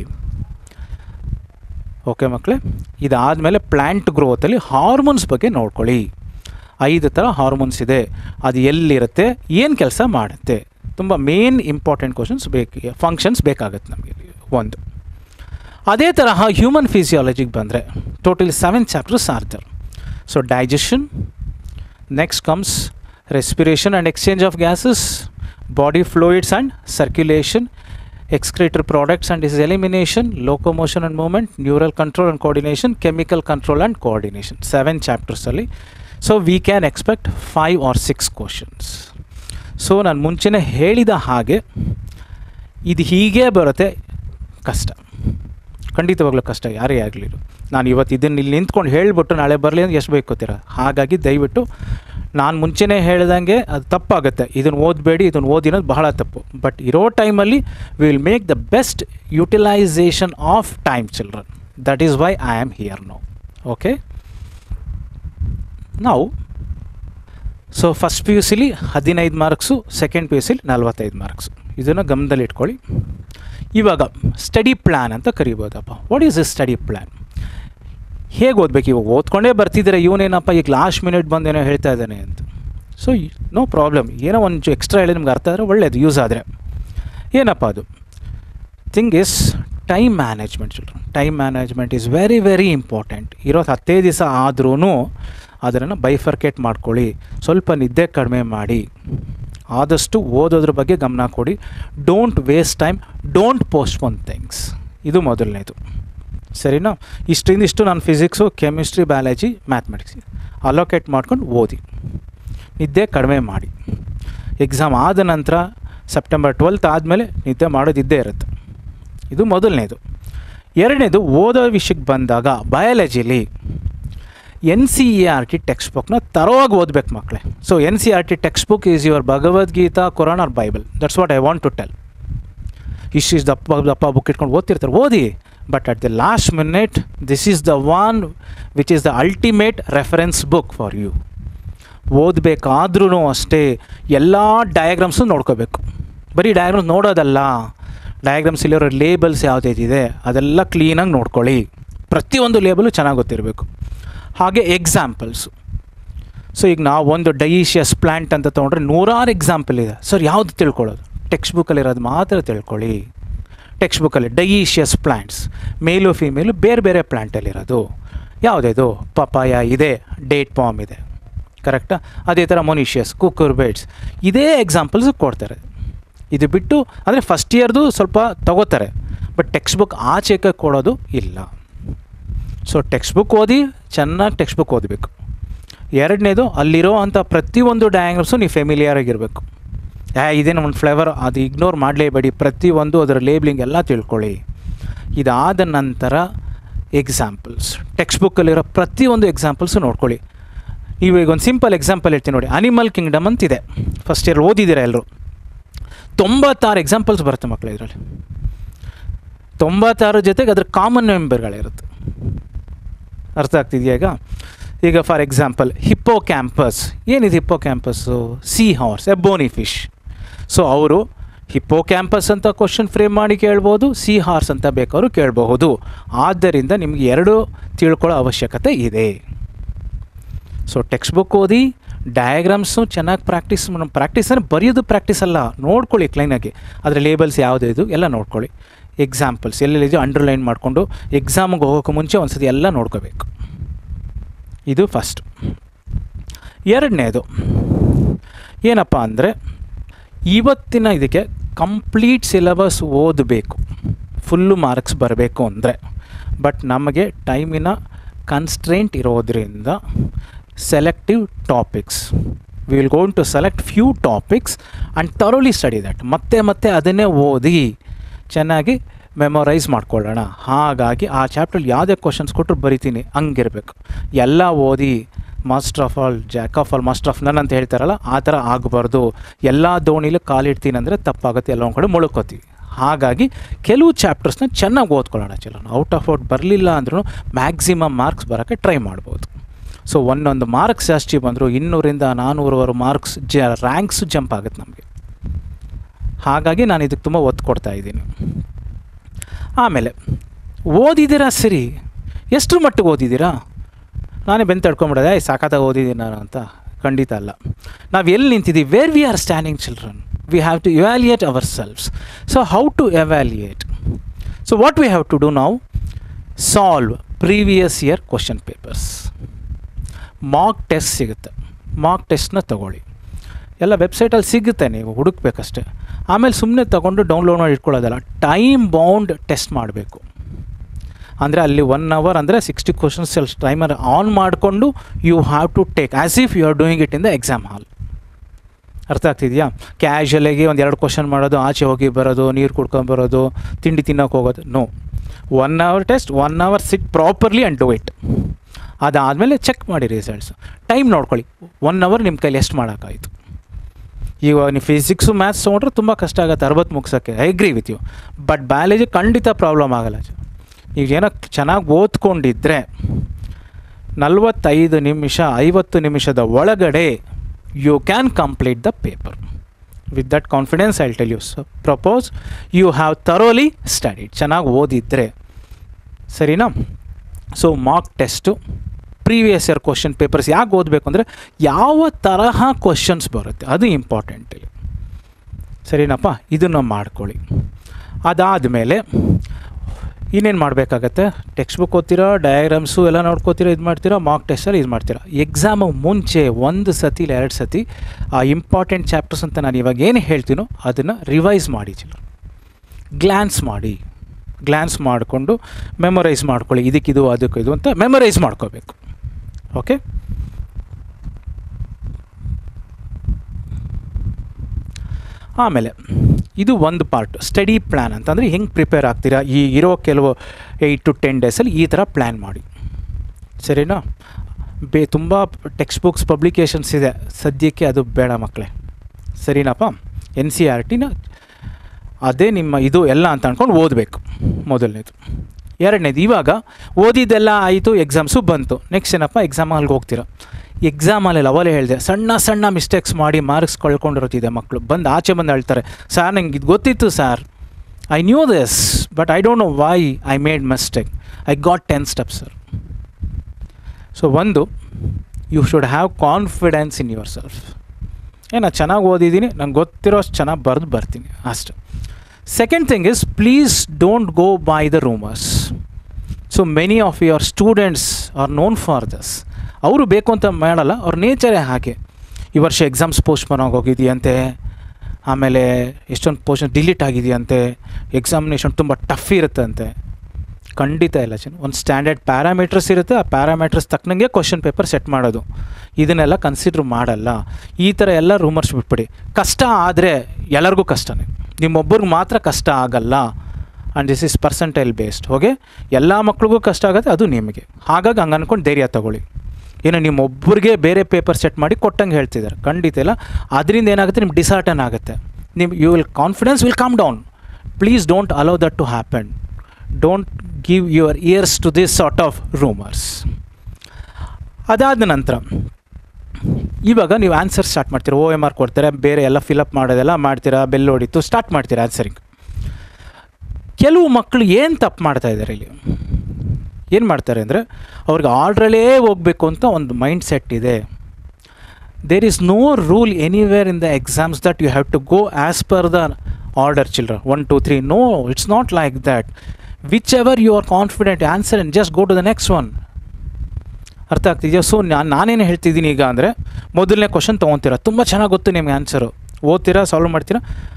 ಓಕೆ ಮಕ್ಕಳೇ, ಇದಾದಮೇಲೆ ಪ್ಲ್ಯಾಂಟ್ ಗ್ರೋತಲ್ಲಿ ಹಾರ್ಮೋನ್ಸ್ ಬಗ್ಗೆ ನೋಡ್ಕೊಳ್ಳಿ. 5 ಥರ ಹಾರ್ಮೋನ್ಸ್ ಇದೆ. ಅದು ಎಲ್ಲಿರುತ್ತೆ, ಏನು ಕೆಲಸ ಮಾಡುತ್ತೆ, ತುಂಬ ಮೇನ್ ಇಂಪಾರ್ಟೆಂಟ್ ಕ್ವಶನ್ಸ್ ಫಂಕ್ಷನ್ಸ್ ಬೇಕಾಗುತ್ತೆ ನಮಗೆ. ಒಂದು ಅದೇ ತರಹ ಹ್ಯೂಮನ್ ಫಿಸಿಯಾಲಜಿಗೆ ಬಂದರೆ totally 7 chapters are there. So digestion, next comes respiration and exchange of gases, body fluids and circulation, excretory products and its elimination, locomotion and movement, neural control and coordination, chemical control and coordination. 7 chapters ಅಲ್ಲಿ. So we can expect 5 or 6 questions. So ನಾನು ಮುಂಚೆನೇ ಹೇಳಿದ ಹಾಗೆ ಇದು ಹೀಗೆ ಬರುತ್ತೆ, ಕಷ್ಟ, ಖಂಡಿತವಾಗ್ಲೂ ಕಷ್ಟ ಯಾರೇ ಆಗಲಿ. ನಾನು ಇವತ್ತು ಇದನ್ನು ಇಲ್ಲಿ ನಿಂತ್ಕೊಂಡು ಹೇಳಿಬಿಟ್ಟು ನಾಳೆ ಬರಲಿ ಅಂತ ಎಷ್ಟು ಬೇಕೋತೀರ. ಹಾಗಾಗಿ ದಯವಿಟ್ಟು ನಾನು ಮುಂಚೆನೇ ಹೇಳ್ದಂಗೆ ಅದು ತಪ್ಪಾಗುತ್ತೆ. ಇದನ್ನು ಓದಬೇಡಿ, ಇದನ್ನು ಓದಿನೋದು ಬಹಳ ತಪ್ಪು. ಬಟ್ ಇರೋ ಟೈಮಲ್ಲಿ we will make the best utilisation of time children. That is why I am here now. Okay, ನಾವು ಸೊ ಫಸ್ಟ್ PUCಲಿ 15 ಮಾರ್ಕ್ಸು, ಸೆಕೆಂಡ್ PUCಲಿ 45 ಮಾರ್ಕ್ಸು. ಇದನ್ನು ಗಮನದಲ್ಲಿ ಇಟ್ಕೊಳ್ಳಿ. ಇವಾಗ ಸ್ಟಡಿ ಪ್ಲ್ಯಾನ್ ಅಂತ ಕರಿಬೋದಪ್ಪ. What is a study plan? ಹೇಗೆ ಓದಬೇಕು? ಇವಾಗ ಓದ್ಕೊಂಡೇ ಬರ್ತಿದ್ದೀರ, ಇವನೇನಪ್ಪ ಈಗ ಲಾಸ್ಟ್ ಮಿನಿಟ್ ಬಂದೇನೋ ಹೇಳ್ತಾ ಇದ್ದಾನೆ ಅಂತ. ಸೊ ನೋ ಪ್ರಾಬ್ಲಮ್, ಏನೋ ಒಂದು ಎಕ್ಸ್ಟ್ರಾ ಹೇಳಿ ನಿಮ್ಗೆ ಅರ್ಥ ಆದರೆ ಒಳ್ಳೆಯದು, ಯೂಸ್ ಆದರೆ. ಏನಪ್ಪ ಅದು? Thing is time management children. Time management is very very important. ಇರೋ 10 ದಿವಸ ಆದ್ರೂ ಅದನ್ನು ಬೈಫರ್ಕೇಟ್ ಮಾಡ್ಕೊಳ್ಳಿ. ಸ್ವಲ್ಪ ನಿದ್ದೆ ಕಡಿಮೆ ಮಾಡಿ, ಆದಷ್ಟು ಓದೋದ್ರ ಬಗ್ಗೆ ಗಮನ ಕೊಡಿ. Don't waste time, don't postpone things. ಇದು ಮೊದಲನೇದು, ಸರಿನಾ. ಇಷ್ಟು ನಾನು physics, chemistry, biology, mathematics allocate ಮಾಡ್ಕೊಂಡು ಓದಿ. ನಿದ್ದೆ ಕಡಿಮೆ ಮಾಡಿ. ಎಕ್ಸಾಮ್ ಆದ ನಂತರ ಸೆಪ್ಟೆಂಬರ್ 12th ಆದಮೇಲೆ ನಿದ್ದೆ ಮಾಡೋದಿದ್ದೇ ಇರುತ್ತೆ. ಇದು ಮೊದಲನೇದು. ಎರಡನೇದು, ಓದೋ ವಿಷಯಕ್ಕೆ ಬಂದಾಗ ಬಯಾಲಜಿಲಿ NCERT ಟೆಕ್ಸ್ಟ್ ಬುಕ್ನ ತರೋವಾಗಿ ಓದಬೇಕು ಮಕ್ಕಳೇ. So NCERT text book is your Bhagavad Gita, Quran or Bible. That's what I want to tell. ಇಷ್ಟು ದಪ್ಪ ಬುಕ್ ಇಟ್ಕೊಂಡು ಓದ್ತಿರ್ತಾರೆ, ಓದಿ. But at the last minute this is the one which is the ultimate reference book for you. ಓದಬೇಕಾದ್ರೂ ಅಷ್ಟೇ ಎಲ್ಲ ಡಯಾಗ್ರಾಮ್ಸು ನೋಡ್ಕೋಬೇಕು. ಬರೀ ಡಯಾಗ್ರಾಮ್ಸ್ ನೋಡೋದಲ್ಲ, ಡಯಾಗ್ರಾಮ್ಸಲ್ಲಿರೋ ಲೇಬಲ್ಸ್ ಯಾವುದಿದೆ ಅದೆಲ್ಲ ಕ್ಲೀನಾಗಿ ನೋಡ್ಕೊಳ್ಳಿ. ಪ್ರತಿಯೊಂದು ಲೇಬಲು ಚೆನ್ನಾಗಿ ಗೊತ್ತಿರಬೇಕು. ಹಾಗೆ ಎಕ್ಸಾಂಪಲ್ಸು. ಸೊ ಈಗ ನಾವು ಒಂದು ಡೈಷಿಯಸ್ ಪ್ಲ್ಯಾಂಟ್ ಅಂತ ತೊಗೊಂಡ್ರೆ 100 ಎಕ್ಸಾಂಪಲ್ ಇದೆ. ಸರ್ ಯಾವುದು ತಿಳ್ಕೊಳ್ಳೋದು? ಟೆಕ್ಸ್ಟ್ ಬುಕ್ಕಲ್ಲಿರೋದು ಮಾತ್ರ ತಿಳ್ಕೊಳ್ಳಿ. ಟೆಕ್ಸ್ಟ್ ಬುಕ್ಕಲ್ಲಿ ಡೈಷಿಯಸ್ ಪ್ಲ್ಯಾಂಟ್ಸ್, ಮೇಲು ಫೀಮೇಲು ಬೇರೆ ಬೇರೆ ಪ್ಲ್ಯಾಂಟಲ್ಲಿರೋದು. ಯಾವುದಿದು ಪಪಾಯ ಇದೆ, ಡೇಟ್ ಪಾಮ್ ಇದೆ, ಕರೆಕ್ಟಾ? ಅದೇ ಥರ ಮೊನಿಷಿಯಸ್, ಕುಕುರ್ಬಿಟ್ಸ್, ಇದೇ ಎಕ್ಸಾಂಪಲ್ಸ್ ಕೊಡ್ತಾರೆ. ಇದು ಬಿಟ್ಟು ಅಂದರೆ ಫಸ್ಟ್ ಇಯರ್ದು ಸ್ವಲ್ಪ ತಗೋತಾರೆ, ಬಟ್ ಟೆಕ್ಸ್ಟ್ ಬುಕ್ ಆಚೆಗೆ ಕೊಡೋದು ಇಲ್ಲ. ಸೊ ಟೆಕ್ಸ್ಟ್ ಬುಕ್ ಓದಿ, ಚೆನ್ನಾಗಿ ಟೆಕ್ಸ್ಟ್ ಬುಕ್ ಓದಬೇಕು. ಎರಡನೇದು, ಅಲ್ಲಿರೋ ಅಂಥ ಪ್ರತಿಯೊಂದು ಡಯಾಗ್ರಾಮ್ಸು ನೀವು ಫೆಮಿಲಿಯರ್ ಆಗಿರಬೇಕು. ಇದೇನು ಒಂದು ಫ್ಲೇವರ್, ಅದು ಇಗ್ನೋರ್ ಮಾಡಲೇಬೇಡಿ. ಪ್ರತಿಯೊಂದು ಅದರ ಲೇಬ್ಲಿಂಗ್ ಎಲ್ಲ ತಿಳ್ಕೊಳ್ಳಿ. ಇದಾದ ನಂತರ ಎಕ್ಸಾಂಪಲ್ಸ್, ಟೆಕ್ಸ್ಟ್ ಬುಕ್ಕಲ್ಲಿರೋ ಪ್ರತಿಯೊಂದು ಎಕ್ಸಾಂಪಲ್ಸು ನೋಡ್ಕೊಳ್ಳಿ. ನೀವು ಈಗ ಒಂದು ಸಿಂಪಲ್ ಎಕ್ಸಾಂಪಲ್ ಹೇಳ್ತೀನಿ ನೋಡಿ. ಅನಿಮಲ್ ಕಿಂಗ್ಡಮ್ ಅಂತಿದೆ, ಫಸ್ಟ್ ಇಯರ್ ಓದಿದ್ದೀರಾ ಎಲ್ಲರೂ. 96 ಎಕ್ಸಾಂಪಲ್ಸ್ ಬರುತ್ತೆ ಮಕ್ಕಳು ಇದರಲ್ಲಿ. 96 ಜೊತೆಗೆ ಅದ್ರ ಕಾಮನ್ ಮೆಂಬರ್ಗಳಿರುತ್ತೆ. ಅರ್ಥ ಆಗ್ತಿದೆಯಾ ಈಗ ಫಾರ್ ಎಕ್ಸಾಂಪಲ್ ಹಿಪ್ಪೋ ಕ್ಯಾಂಪಸ್. ಏನಿದೆ hippocampus? Sea horse, a bony fish. So ಅವರು ಹಿಪ್ಪೋ ಕ್ಯಾಂಪಸ್ ಅಂತ ಕ್ವಶನ್ ಫ್ರೇಮ್ ಮಾಡಿ ಕೇಳ್ಬೋದು, ಸೀ ಹಾರ್ಸ್ ಅಂತ ಬೇಕಾದ್ರೂ ಕೇಳಬಹುದು. ಆದ್ದರಿಂದ ನಿಮಗೆ ಎರಡು ತಿಳ್ಕೊಳ್ಳೋ ಅವಶ್ಯಕತೆ ಇದೆ. ಸೊ ಟೆಕ್ಸ್ಟ್ ಬುಕ್ ಓದಿ, ಡಯಾಗ್ರಾಮ್ಸು ಚೆನ್ನಾಗಿ ಪ್ರಾಕ್ಟೀಸ್ ಅಂದರೆ ಬರೆಯೋದು ಪ್ರಾಕ್ಟೀಸ್ ಅಲ್ಲ, ನೋಡ್ಕೊಳ್ಳಿ ಕ್ಲೈನಾಗಿ. ಅದರ ಲೇಬಲ್ಸ್ ಯಾವುದಿದು ಎಲ್ಲ ನೋಡ್ಕೊಳ್ಳಿ. ಎಕ್ಸಾಂಪಲ್ಸ್ ಎಲ್ಲೆಲ್ಲಿದೆಯೋ ಅಂಡರ್ಲೈನ್ ಮಾಡಿಕೊಂಡು ಎಕ್ಸಾಮಿಗೆ ಹೋಗೋಕ್ಕೆ ಮುಂಚೆ ಒಂದು ಸತಿ ಎಲ್ಲ ನೋಡ್ಕೋಬೇಕು. ಇದು ಫಸ್ಟ್. ಎರಡನೇದು ಏನಪ್ಪ ಅಂದರೆ, ಇವತ್ತಿನ ಇದಕ್ಕೆ ಕಂಪ್ಲೀಟ್ ಸಿಲೆಬಸ್ ಓದಬೇಕು, ಫುಲ್ಲು ಮಾರ್ಕ್ಸ್ ಬರಬೇಕು ಅಂದರೆ. ಬಟ್ ನಮಗೆ ಟೈಮಿನ ಕನ್ಸ್ಟ್ರೇಂಟ್ ಇರೋದರಿಂದ selective topics, we will gonna to select few topics and thoroughly study that. ಮತ್ತೆ ಅದನ್ನೇ ಓದಿ ಚೆನ್ನಾಗಿ ಮೆಮೊರೈಸ್ ಮಾಡ್ಕೊಳ್ಳೋಣ. ಹಾಗಾಗಿ ಆ ಚಾಪ್ಟ್ರಲ್ಲಿ ಯಾವುದೇ ಕ್ವಶನ್ಸ್ ಕೊಟ್ಟರು ಬರಿತೀನಿ ಹಂಗಿರಬೇಕು. ಎಲ್ಲ ಓದಿ master of all jack of all master of none ಅಂತ ಹೇಳ್ತಾರಲ್ಲ, ಆ ಥರ ಆಗಬಾರ್ದು. ಎಲ್ಲ ದೋಣಿಲಿ ಕಾಲಿಡ್ತೀನಿ ಅಂದರೆ ತಪ್ಪಾಗುತ್ತೆ, ಎಲ್ಲ ಒಂದು ಕಡೆ ಮುಳುಕೋತೀವಿ. ಹಾಗಾಗಿ ಕೆಲವು ಚಾಪ್ಟರ್ಸ್ನ ಚೆನ್ನಾಗಿ ಓದ್ಕೊಳ್ಳೋಣ. ಔಟ್ ಆಫ್ ಔಟ್ ಬರಲಿಲ್ಲ ಅಂದ್ರೂ ಮ್ಯಾಕ್ಸಿಮಮ್ ಮಾರ್ಕ್ಸ್ ಬರೋಕ್ಕೆ ಟ್ರೈ ಮಾಡ್ಬೋದು. ಸೊ ಒಂದೊಂದು ಮಾರ್ಕ್ಸ್ ಜಾಸ್ತಿ ಬಂದರೂ 200ರಿಂದ 400 ಮಾರ್ಕ್ಸ್ ರ್ಯಾಂಕ್ಸು ಜಂಪ್ ಆಗುತ್ತೆ ನಮಗೆ. ಹಾಗಾಗಿ ನಾನು ಇದಕ್ಕೆ ತುಂಬ ಒತ್ತು ಕೊಡ್ತಾ ಇದ್ದೀನಿ. ಆಮೇಲೆ ಓದಿದ್ದೀರಾ ಸರಿ, ಎಷ್ಟರ ಮಟ್ಟಿಗೆ ಓದಿದ್ದೀರಾ? ನಾನೇ ಬೆಂದು ತಡ್ಕೊಂಬಿಡೋದೆ ಸಾಕಾತಾಗಿ ಓದಿದ್ದೀನಿ ನಾನು ಅಂತ. ಖಂಡಿತ ಅಲ್ಲ. ನಾವು ಎಲ್ಲಿ ನಿಂತಿದ್ದೀವಿ, where we are standing children, we have to evaluate ourselves. So how to evaluate? So what we have to do ನಾವು? Solve previous year question papers. Mock test ಸಿಗುತ್ತೆ, ಮಾಕ್ ಟೆಸ್ಟ್ನ ತೊಗೊಳ್ಳಿ. ಎಲ್ಲ ವೆಬ್ಸೈಟಲ್ಲಿ ಸಿಗುತ್ತೆ, ನೀವು ಹುಡುಕ್ಬೇಕಷ್ಟೆ. ಆಮೇಲೆ ಸುಮ್ಮನೆ ತೊಗೊಂಡು ಡೌನ್ಲೋಡ್ ಮಾಡಿ ಇಟ್ಕೊಳ್ಳೋದಲ್ಲ, ಟೈಮ್ ಬೌಂಡ್ ಟೆಸ್ಟ್ ಮಾಡಬೇಕು. ಅಂದರೆ ಅಲ್ಲಿ 1 hour ಅಂದರೆ 60 ಕ್ವಶನ್ಸ್ ಟೈಮರ್ ಆನ್ ಮಾಡಿಕೊಂಡು you have to take as if you are doing it in the exam hall. ಅರ್ಥ ಆಗ್ತಿದೆಯಾ? ಕ್ಯಾಶುಯಲಾಗಿ 1-2 ಕ್ವಶನ್ ಮಾಡೋದು, ಆಚೆ ಹೋಗಿ ಬರೋದು, ನೀರು ಕುಡ್ಕೊಂಬರೋದು, ತಿಂಡಿ ತಿನ್ನೋಕೆ ಹೋಗೋದು, no. 1 hour test, 1 hour sit properly and do it. ಅದಾದಮೇಲೆ ಚೆಕ್ ಮಾಡಿ ರಿಸಲ್ಟ್ಸು. ಟೈಮ್ ನೋಡ್ಕೊಳ್ಳಿ, 1 hour ನಿಮ್ಮ ಕೈಲಿ ಎಷ್ಟು ಮಾಡೋಕ್ಕಾಯಿತು. ಈಗ ನೀವು ಫಿಸಿಕ್ಸು ಮ್ಯಾಥ್ಸ್ ತೊಗೊಂಡ್ರೆ ತುಂಬ ಕಷ್ಟ ಆಗುತ್ತೆ 60 ಮುಗ್ಸೋಕ್ಕೆ, I agree with you. But biology ಖಂಡಿತ ಪ್ರಾಬ್ಲಮ್ ಆಗೋಲ್ಲ. ಈಗ ಏನೋ ಚೆನ್ನಾಗಿ ಓದ್ಕೊಂಡಿದ್ದರೆ 45 ನಿಮಿಷ 50 ನಿಮಿಷದ ಒಳಗಡೆ you can complete the paper. With that confidence I will tell you. Propose you have thoroughly studied, ಚೆನ್ನಾಗಿ ಓದಿದ್ರೆ ಸರಿನಾ. So mock test, previous year question papers ಯಾಕೆ ಓದಬೇಕು ಅಂದರೆ ಯಾವ ತರಹ ಕ್ವಶನ್ಸ್ ಬರುತ್ತೆ ಅದು ಇಂಪಾರ್ಟೆಂಟ್ ಇಲ್ಲಿ, ಸರಿನಪ್ಪ. ಇದನ್ನು ಮಾಡ್ಕೊಳ್ಳಿ. ಅದಾದಮೇಲೆ ಇನ್ನೇನು ಮಾಡಬೇಕಾಗತ್ತೆ? ಟೆಕ್ಸ್ಟ್ ಬುಕ್ ಓದ್ತೀರಾ, ಡಯಾಗ್ರಾಮ್ಸು ಎಲ್ಲ ನೋಡ್ಕೋತೀರಾ, ಇದು ಮಾಡ್ತೀರಾ, ಮಾಕ್ ಟೆಸ್ಟಲ್ಲಿ ಇದು ಮಾಡ್ತೀರಾ. ಎಕ್ಸಾಮಿಗೆ ಮುಂಚೆ 1 ಸತಿ ಇಲ್ಲ 2 ಸತಿ ಆ ಇಂಪಾರ್ಟೆಂಟ್ ಚಾಪ್ಟರ್ಸ್ ಅಂತ ನಾನು ಇವಾಗ ಏನು ಹೇಳ್ತೀನೋ ಅದನ್ನು ರಿವೈಸ್ ಮಾಡಿ, ಗ್ಲ್ಯಾನ್ಸ್ ಮಾಡಿಕೊಂಡು ಮೆಮೊರೈಸ್ ಮಾಡ್ಕೊಳ್ಳಿ. ಇದಕ್ಕಿದು ಅದಕ್ಕಿದು ಅಂತ ಮೆಮೊರೈಸ್ ಮಾಡ್ಕೋಬೇಕು. ಓಕೆ. ಆಮೇಲೆ ಇದು ಒಂದು ಪಾರ್ಟ್, ಸ್ಟಡಿ ಪ್ಲ್ಯಾನ್ ಅಂತಂದರೆ ಹೆಂಗೆ ಪ್ರಿಪೇರ್ ಆಗ್ತೀರಾ ಈ ಇರೋ ಕೆಲವು 8 to 10 ಡೇಸಲ್ಲಿ ಈ ಥರ ಪ್ಲ್ಯಾನ್ ಮಾಡಿ, ಸರಿನಾ. ತುಂಬ ಟೆಕ್ಸ್ಟ್ ಬುಕ್ಸ್ ಪಬ್ಲಿಕೇಶನ್ಸ್ ಇದೆ ಸದ್ಯಕ್ಕೆ, ಅದು ಬೇಡ ಮಕ್ಕಳೇ, ಸರಿನಪ್ಪ. NCERTನ ಅದೇ ನಿಮ್ಮ ಇದು ಎಲ್ಲ ಅಂತ ಅಂದ್ಕೊಂಡು ಓದಬೇಕು, ಮೊದಲನೇದು. ಎರಡನೇದು, ಇವಾಗ ಓದಿದ್ದೆಲ್ಲ ಆಯಿತು, ಎಕ್ಸಾಮ್ಸು ಬಂತು, ನೆಕ್ಸ್ಟ್ ಏನಪ್ಪ ಎಕ್ಸಾಮ್ ಹಾಲ್ಗೆ ಹೋಗ್ತೀರಾ. ಎಕ್ಸಾಮಲ್ಲಿ ಅವಲೇ ಹೇಳಿದೆ, ಸಣ್ಣ ಮಿಸ್ಟೇಕ್ಸ್ ಮಾಡಿ ಮಾರ್ಕ್ಸ್ ಕಳ್ಕೊಂಡಿರೋತಿದೆ ಮಕ್ಕಳು. ಆಚೆ ಬಂದು ಹೇಳ್ತಾರೆ, ಸರ್ ನಂಗೆ ಇದು ಗೊತ್ತಿತ್ತು sir, I knew this but I don't know why I made mistake, I got 10 steps sir. So ಒಂದು, you should have confidence in yourself. ನಾನು ಚೆನ್ನಾಗಿ ಓದಿದ್ದೀನಿ, ನಂಗೆ ಗೊತ್ತಿರೋ ಅಷ್ಟು ಚೆನ್ನಾಗಿ ಬರ್ತೀನಿ ಅಷ್ಟೆ. Second thing is, please don't go by the rumours. So many of your students are known for this. ಅವರು ಬೇಕು ಅಂತ ಮಾಡಲ್ಲ, ಅವ್ರ ನೇಚರೇ ಹಾಗೆ. ಈ ವರ್ಷ ಎಕ್ಸಾಮ್ಸ್ ಪೋಸ್ಟ್ಪೋನ್ ಆಗೋಗಿದೆಯಂತೆ, ಆಮೇಲೆ ಎಷ್ಟೊಂದು ಪೋರ್ಷನ್ ಡಿಲೀಟ್ ಆಗಿದೆಯಂತೆ, ಎಕ್ಸಾಮಿನೇಷನ್ ತುಂಬ ಟಫ್ ಇರುತ್ತಂತೆ. ಖಂಡಿತ ಇಲ್ಲ ಜನ. ಒಂದು ಸ್ಟ್ಯಾಂಡರ್ಡ್ ಪ್ಯಾರಾಮೀಟರ್ಸ್ ಇರುತ್ತೆ, ಆ ಪ್ಯಾರಾಮೀಟರ್ಸ್ ತಕ್ಕನಂಗೆ ಕ್ವಶನ್ ಪೇಪರ್ ಸೆಟ್ ಮಾಡೋದು. ಇದನ್ನೆಲ್ಲ ಕನ್ಸಿಡ್ರ್ ಮಾಡಲ್ಲ. ಈ ಥರ ಎಲ್ಲ ರೂಮರ್ಸ್ ಬಿಟ್ಬಿಡಿ. ಕಷ್ಟ ಆದರೆ ಎಲ್ಲರಿಗೂ ಕಷ್ಟನೇ, ನಿಮ್ಮೊಬ್ಬರಿಗೆ ಮಾತ್ರ ಕಷ್ಟ ಆಗಲ್ಲ. And this is percentile based. Okay, ಎಲ್ಲ ಮಕ್ಳಿಗೂ ಕಷ್ಟ ಆಗುತ್ತೆ, ಅದು ನಿಮಗೆ. ಹಾಗಾಗಿ ಹಂಗೆ ಅಂದ್ಕೊಂಡು ಧೈರ್ಯ ತೊಗೊಳ್ಳಿ. ಏನು ನಿಮ್ಮೊಬ್ಬರಿಗೆ ಬೇರೆ ಪೇಪರ್ ಸೆಟ್ ಮಾಡಿ ಕೊಟ್ಟಂಗೆ ಹೇಳ್ತಿದ್ದಾರೆ, ಖಂಡಿತ ಇಲ್ಲ. ಅದರಿಂದ ಏನಾಗುತ್ತೆ, ನಿಮ್ಗೆ ಡಿಸಾರ್ಟನ್ ಆಗುತ್ತೆ. You will confidence will come down. Please don't allow that to happen. Don't give your ears to this sort of rumours. ಅದಾದ ನಂತರ ಇವಾಗ ನೀವು ಆನ್ಸರ್ ಸ್ಟಾರ್ಟ್ ಮಾಡ್ತೀರಾ. OMR ಕೊಡ್ತಾರೆ, ಬೇರೆ ಎಲ್ಲ ಫಿಲಪ್ ಮಾಡೋದೆಲ್ಲ ಮಾಡ್ತೀರಾ, ಬೆಲ್ ಹೊಡಿತು ಸ್ಟಾರ್ಟ್ ಮಾಡ್ತೀರಾ ಆನ್ಸರಿಂಗ್. ಕೆಲವು ಮಕ್ಕಳು ಏನು ತಪ್ಪು ಮಾಡ್ತಾಯಿದ್ದಾರೆ ಇಲ್ಲಿ, ಏನು ಮಾಡ್ತಾರೆ ಅಂದರೆ ಅವ್ರಿಗೆ ಆರ್ಡ್ರಲ್ಲೇ ಹೋಗಬೇಕು ಅಂತ ಒಂದು ಮೈಂಡ್ ಸೆಟ್ ಇದೆ. There is no rule anywhere in the exams that you have to go as per the order children 1 2 3. No, it's not like that. Whichever you are confident answer and just go to the next one. ಅರ್ಥ ಆಗ್ತಿದೆಯಾ? So ನಾನೇನು ಹೇಳ್ತಿದ್ದೀನಿ ಈಗ ಅಂದರೆ, ಮೊದಲನೇ question ತೊಗೊತೀರಾ, ತುಂಬ ಚೆನ್ನಾಗಿ ಗೊತ್ತು ನಿಮಗೆ ಆನ್ಸರು, ಓದ್ತೀರಾ, ಸಾಲ್ವ್ ಮಾಡ್ತೀರಾ,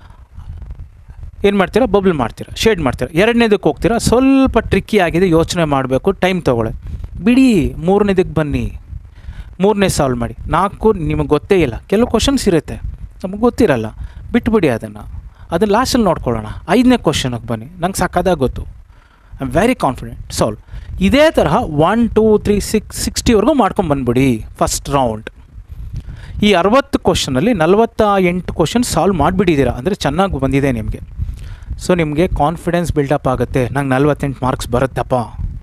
ಏನು ಮಾಡ್ತೀರಾ, ಬಬಲ್ ಮಾಡ್ತೀರಾ, ಶೇಡ್ ಮಾಡ್ತೀರಾ. ಎರಡನೇದಕ್ಕೆ ಹೋಗ್ತೀರಾ, ಸ್ವಲ್ಪ ಟ್ರಿಕ್ಕಿ ಆಗಿದೆ, ಯೋಚನೆ ಮಾಡಬೇಕು, ಟೈಮ್ ತೊಗೊಳ್ಳಿ, ಬಿಡಿ. ಮೂರನೇದಕ್ಕೆ ಬನ್ನಿ, ಮೂರನೇ ಸಾಲ್ವ್ ಮಾಡಿ. 4 ನಿಮಗೆ ಗೊತ್ತೇ ಇಲ್ಲ, ಕೆಲವು ಕ್ವಶನ್ಸ್ ಇರುತ್ತೆ ನಮಗೆ ಗೊತ್ತಿರಲ್ಲ, ಬಿಟ್ಬಿಡಿ ಅದನ್ನು ಲಾಸ್ಟಲ್ಲಿ ನೋಡ್ಕೊಳ್ಳೋಣ. 5ನೇ ಕ್ವಶನಿಗೆ ಬನ್ನಿ, ನಂಗೆ ಸಕ್ಕದಾಗಿ ಗೊತ್ತು, I am very confident, solve. ಇದೇ ತರಹ 1 2 3 6 60ವರೆಗೂ ಮಾಡ್ಕೊಂಬಂದ್ಬಿಡಿ ಫಸ್ಟ್ ರೌಂಡ್. ಈ 60 ಕ್ವಶನಲ್ಲಿ 48 ಕ್ವಶನ್ ಸಾಲ್ವ್ ಮಾಡಿಬಿಟ್ಟಿದ್ದೀರಾ ಅಂದರೆ ಚೆನ್ನಾಗಿ ಬಂದಿದೆ ನಿಮಗೆ. ಸೊ ನಿಮಗೆ ಕಾನ್ಫಿಡೆನ್ಸ್ ಬಿಲ್ಡಪ್ ಆಗುತ್ತೆ, ನಂಗೆ 48 ಮಾರ್ಕ್ಸ್ ಬರುತ್ತಪ್ಪ.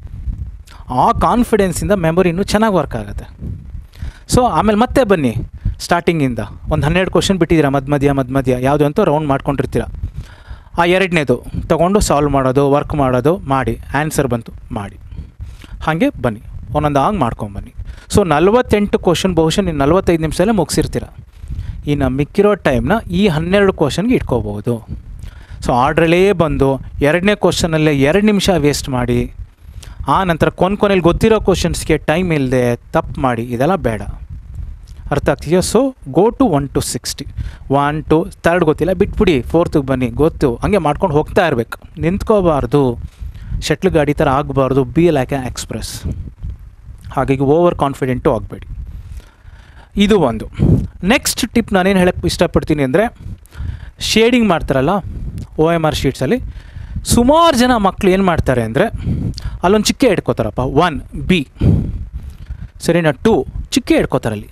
ಆ ಕಾನ್ಫಿಡೆನ್ಸಿಂದ ಮೆಮೊರಿ ಇನ್ನೂ ಚೆನ್ನಾಗಿ ವರ್ಕ್ ಆಗುತ್ತೆ. ಸೊ ಆಮೇಲೆ ಮತ್ತೆ ಬನ್ನಿ ಸ್ಟಾರ್ಟಿಂಗಿಂದ. ಒಂದು 12 ಕ್ವಶನ್ ಬಿಟ್ಟಿದ್ದೀರಾ ಮಧ್ಯ ಯಾವುದು ಅಂತ ರೌಂಡ್ ಮಾಡ್ಕೊಂಡಿರ್ತೀರ. ಆ ಎರಡನೇದು ತೊಗೊಂಡು ಸಾಲ್ವ್ ಮಾಡೋದು, ವರ್ಕ್ ಮಾಡೋದು ಮಾಡಿ, ಆನ್ಸರ್ ಬಂತು ಮಾಡಿ, ಹಾಗೆ ಬನ್ನಿ, ಒಂದೊಂದು ಆಗಿ ಮಾಡ್ಕೊಂಬನ್ನಿ. ಸೊ 48 ಕ್ವಶನ್ ಬಹುಶಃ ನೀವು 45 ನಿಮಿಷದಲ್ಲೇ ಮುಗಿಸಿರ್ತೀರ. ಇನ್ನು ಮಿಕ್ಕಿರೋ ಟೈಮ್ನ ಈ 12 ಕ್ವಶನ್ಗೆ ಇಟ್ಕೋಬೋದು. ಸೊ ಆರ್ಡ್ರಲ್ಲೇ ಬಂದು 2ನೇ ಕ್ವಶನಲ್ಲೇ 2 ನಿಮಿಷ ವೇಸ್ಟ್ ಮಾಡಿ, ಆ ನಂತರ ಕೊನೆಯಲ್ಲಿ ಗೊತ್ತಿರೋ ಕ್ವಶನ್ಸ್ಗೆ ಟೈಮ್ ಇಲ್ಲದೆ ತಪ್ಪು ಮಾಡಿ, ಇದೆಲ್ಲ ಬೇಡ. ಅರ್ಥ ಆಗ್ತಿದೆಯೋ? So go to 1 to 60. 1 2 3 ಗೊತ್ತಿಲ್ಲ ಬಿಟ್ಬಿಡಿ, 4th ಬನ್ನಿ, ಗೊತ್ತು, ಹಂಗೆ ಮಾಡ್ಕೊಂಡು ಹೋಗ್ತಾ ಇರಬೇಕು, ನಿಂತ್ಕೋಬಾರ್ದು, ಶಟ್ಲ್ ಗಾಡಿ ಥರ ಆಗಬಾರ್ದು. Be like a express. ಹಾಗಾಗಿ ಓವರ್ ಕಾನ್ಫಿಡೆಂಟು ಆಗಬೇಡಿ. ಇದು ಒಂದು. ನೆಕ್ಸ್ಟ್ ಟಿಪ್ ನಾನೇನು ಹೇಳಕ್ಕೆ ಇಷ್ಟಪಡ್ತೀನಿ ಅಂದರೆ, ಶೇಡಿಂಗ್ ಮಾಡ್ತಾರಲ್ಲ OMR ಶೀಟ್ಸಲ್ಲಿ, ಸುಮಾರು ಜನ ಮಕ್ಕಳು ಏನು ಮಾಡ್ತಾರೆ ಅಂದರೆ ಅಲ್ಲೊಂದು ಚಿಕ್ಕೆ ಇಟ್ಕೋತಾರಪ್ಪ, 1 B ಸರಿನಾ, 2 ಚಿಕ್ಕೆ ಇಟ್ಕೋತಾರಲ್ಲಿ.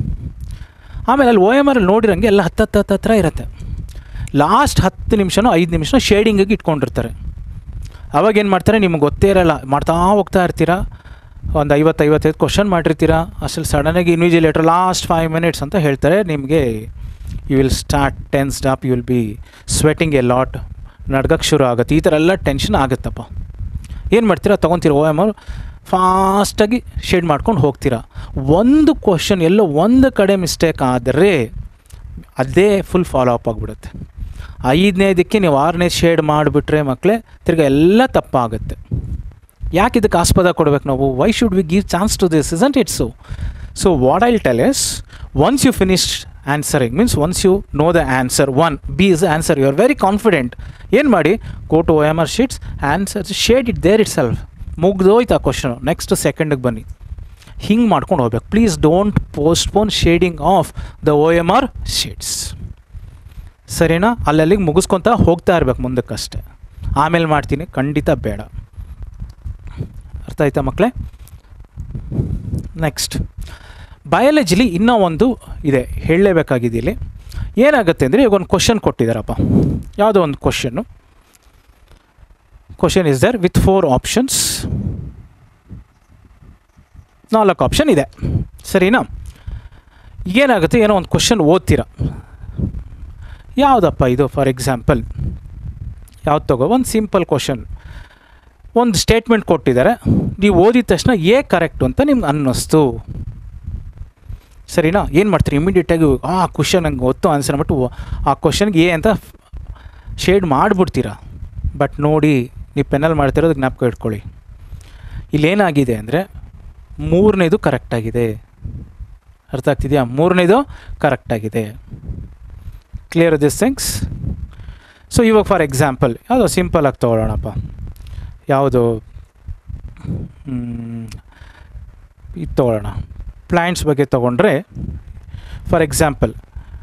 ಆಮೇಲೆ ಅಲ್ಲಿ OMR ನೋಡಿರಂಗೆ ಎಲ್ಲ 10 ಇರುತ್ತೆ. ಲಾಸ್ಟ್ 10 ನಿಮಿಷನೋ 5 ನಿಮಿಷನೋ ಶೇಡಿಂಗಿಗೆ ಇಟ್ಕೊಂಡಿರ್ತಾರೆ. ಅವಾಗೇನು ಮಾಡ್ತಾರೆ, ನಿಮ್ಗೆ ಗೊತ್ತೇ ಇರಲ್ಲ, ಮಾಡ್ತಾ ಹೋಗ್ತಾ ಇರ್ತೀರ, ಒಂದು 50-55 ಕ್ವಶನ್ ಮಾಡಿರ್ತೀರ. ಅಷ್ಟಲ್ಲಿ ಸಡನ್ನಾಗಿ ಇನ್ವಿಜಿಲೇಟರ್ ಲಾಸ್ಟ್ 5 minutes ಅಂತ ಹೇಳ್ತಾರೆ ನಿಮಗೆ. You will start tensed up, you will be sweating a lot, ನಡ್ಗಕ್ಕೆ ಶುರು ಆಗುತ್ತೆ. ಈ ಥರ ಎಲ್ಲ ಟೆನ್ಷನ್ ಆಗುತ್ತಪ್ಪ. ಏನು ಮಾಡ್ತೀರಾ, ತೊಗೊತೀರ OMR, ಫಾಸ್ಟಾಗಿ ಶೇಡ್ ಮಾಡ್ಕೊಂಡು ಹೋಗ್ತೀರಾ. ಒಂದು ಕ್ವಶನ್ ಎಲ್ಲೋ ಒಂದು ಕಡೆ ಮಿಸ್ಟೇಕ್ ಆದರೆ ಅದೇ ಫುಲ್ ಫಾಲೋ ಅಪ್ ಆಗಿಬಿಡುತ್ತೆ. 5ನೇದಕ್ಕೆ ನೀವು 6ನೇ ಶೇಡ್ ಮಾಡಿಬಿಟ್ರೆ ಮಕ್ಕಳೇ ತಿರ್ಗಿ ಎಲ್ಲ ತಪ್ಪಾಗುತ್ತೆ. ಯಾಕೆ ಇದಕ್ಕೆ ಆಸ್ಪದ ಕೊಡಬೇಕು ನಾವು? Why should we give chance to this, isn't it so? So what I will tell is, once you finish answering, means once you know the answer, 1 B is the answer, you are very confident. ಏನು ಮಾಡಿ, go to OMR sheets, answer shade it there itself, ಮುಗ್ದೋಯ್ತು ಆ question, next ಸೆಕೆಂಡಿಗೆ ಬನ್ನಿ. ಹಿಂಗೆ ಮಾಡ್ಕೊಂಡು ಹೋಗ್ಬೇಕು. Please don't postpone shading of the OMR sheets, ಸರಿನಾ? ಅಲ್ಲಲ್ಲಿಗೆ ಮುಗಿಸ್ಕೊತಾ ಹೋಗ್ತಾ ಇರ್ಬೇಕು ಮುಂದಕ್ಕಷ್ಟೆ. ಆಮೇಲೆ ಮಾಡ್ತೀನಿ, ಖಂಡಿತ ಬೇಡ. ಅರ್ಥ ಆಯ್ತಾ ಮಕ್ಕಳೇ? ನೆಕ್ಸ್ಟ್ ಬಯಾಲಜಿಲಿ ಇನ್ನೂ ಒಂದು ಇದೆ, ಹೇಳಲೇಬೇಕಾಗಿದೆ ಇಲ್ಲಿ. ಏನಾಗುತ್ತೆ ಅಂದರೆ, ಈಗ ಒಂದು ಕ್ವಶನ್ ಕೊಟ್ಟಿದ್ದಾರಪ್ಪ, ಯಾವುದೋ ಒಂದು question, question is there with 4 options, 4 option ಇದೆ, ಸರಿನಾ? ಏನಾಗುತ್ತೆ, ಏನೋ ಒಂದು ಕ್ವಶನ್ ಓದ್ತೀರ, ಯಾವುದಪ್ಪ ಇದು, ಫಾರ್ ಎಕ್ಸಾಂಪಲ್ ಯಾವ್ದು ತಗೋ, ಒಂದು ಸಿಂಪಲ್ ಕ್ವಶನ್, ಒಂದು ಸ್ಟೇಟ್ಮೆಂಟ್ ಕೊಟ್ಟಿದ್ದಾರೆ, ನೀವು ಓದಿದ ತಕ್ಷಣ ಎ ಕರೆಕ್ಟು ಅಂತ ನಿಮ್ಗೆ ಅನ್ನಿಸ್ತು, ಸರಿನಾ? ಏನು ಮಾಡ್ತೀರಿ, ಇಮಿಡಿಯೇಟಾಗಿ ಆ ಕ್ವಶನ್ ನಂಗೆ ಗೊತ್ತು ಆನ್ಸರ್ ಅಂದ್ಬಿಟ್ಟು ಆ ಕ್ವಶನ್ಗೆ ಎ ಅಂತ ಶೇಡ್ ಮಾಡಿಬಿಡ್ತೀರಾ. ಬಟ್ ನೋಡಿ, ನೀವು ಪೆನ್ನಲ್ಲಿ ಮಾಡ್ತಿರೋದು ಜ್ಞಾಪಕ ಇಟ್ಕೊಳ್ಳಿ, ಇಲ್ಲೇನಾಗಿದೆ ಅಂದರೆ ಮೂರನೇದು ಕರೆಕ್ಟಾಗಿದೆ. ಅರ್ಥ ಆಗ್ತಿದೆಯಾ? ಮೂರನೇದು ಕರೆಕ್ಟಾಗಿದೆ. Clear this things? ಸೊ ಇವಾಗ ಫಾರ್ ಎಕ್ಸಾಂಪಲ್ ಯಾವುದೋ ಸಿಂಪಲಾಗಿ ತೊಗೊಳ್ಳೋಣಪ್ಪ. ಯಾವುದು ಇದು ತೊಗೊಳ್ಳೋಣ. ಪ್ಲ್ಯಾಂಟ್ಸ್ ಬಗ್ಗೆ ತೊಗೊಂಡ್ರೆ for example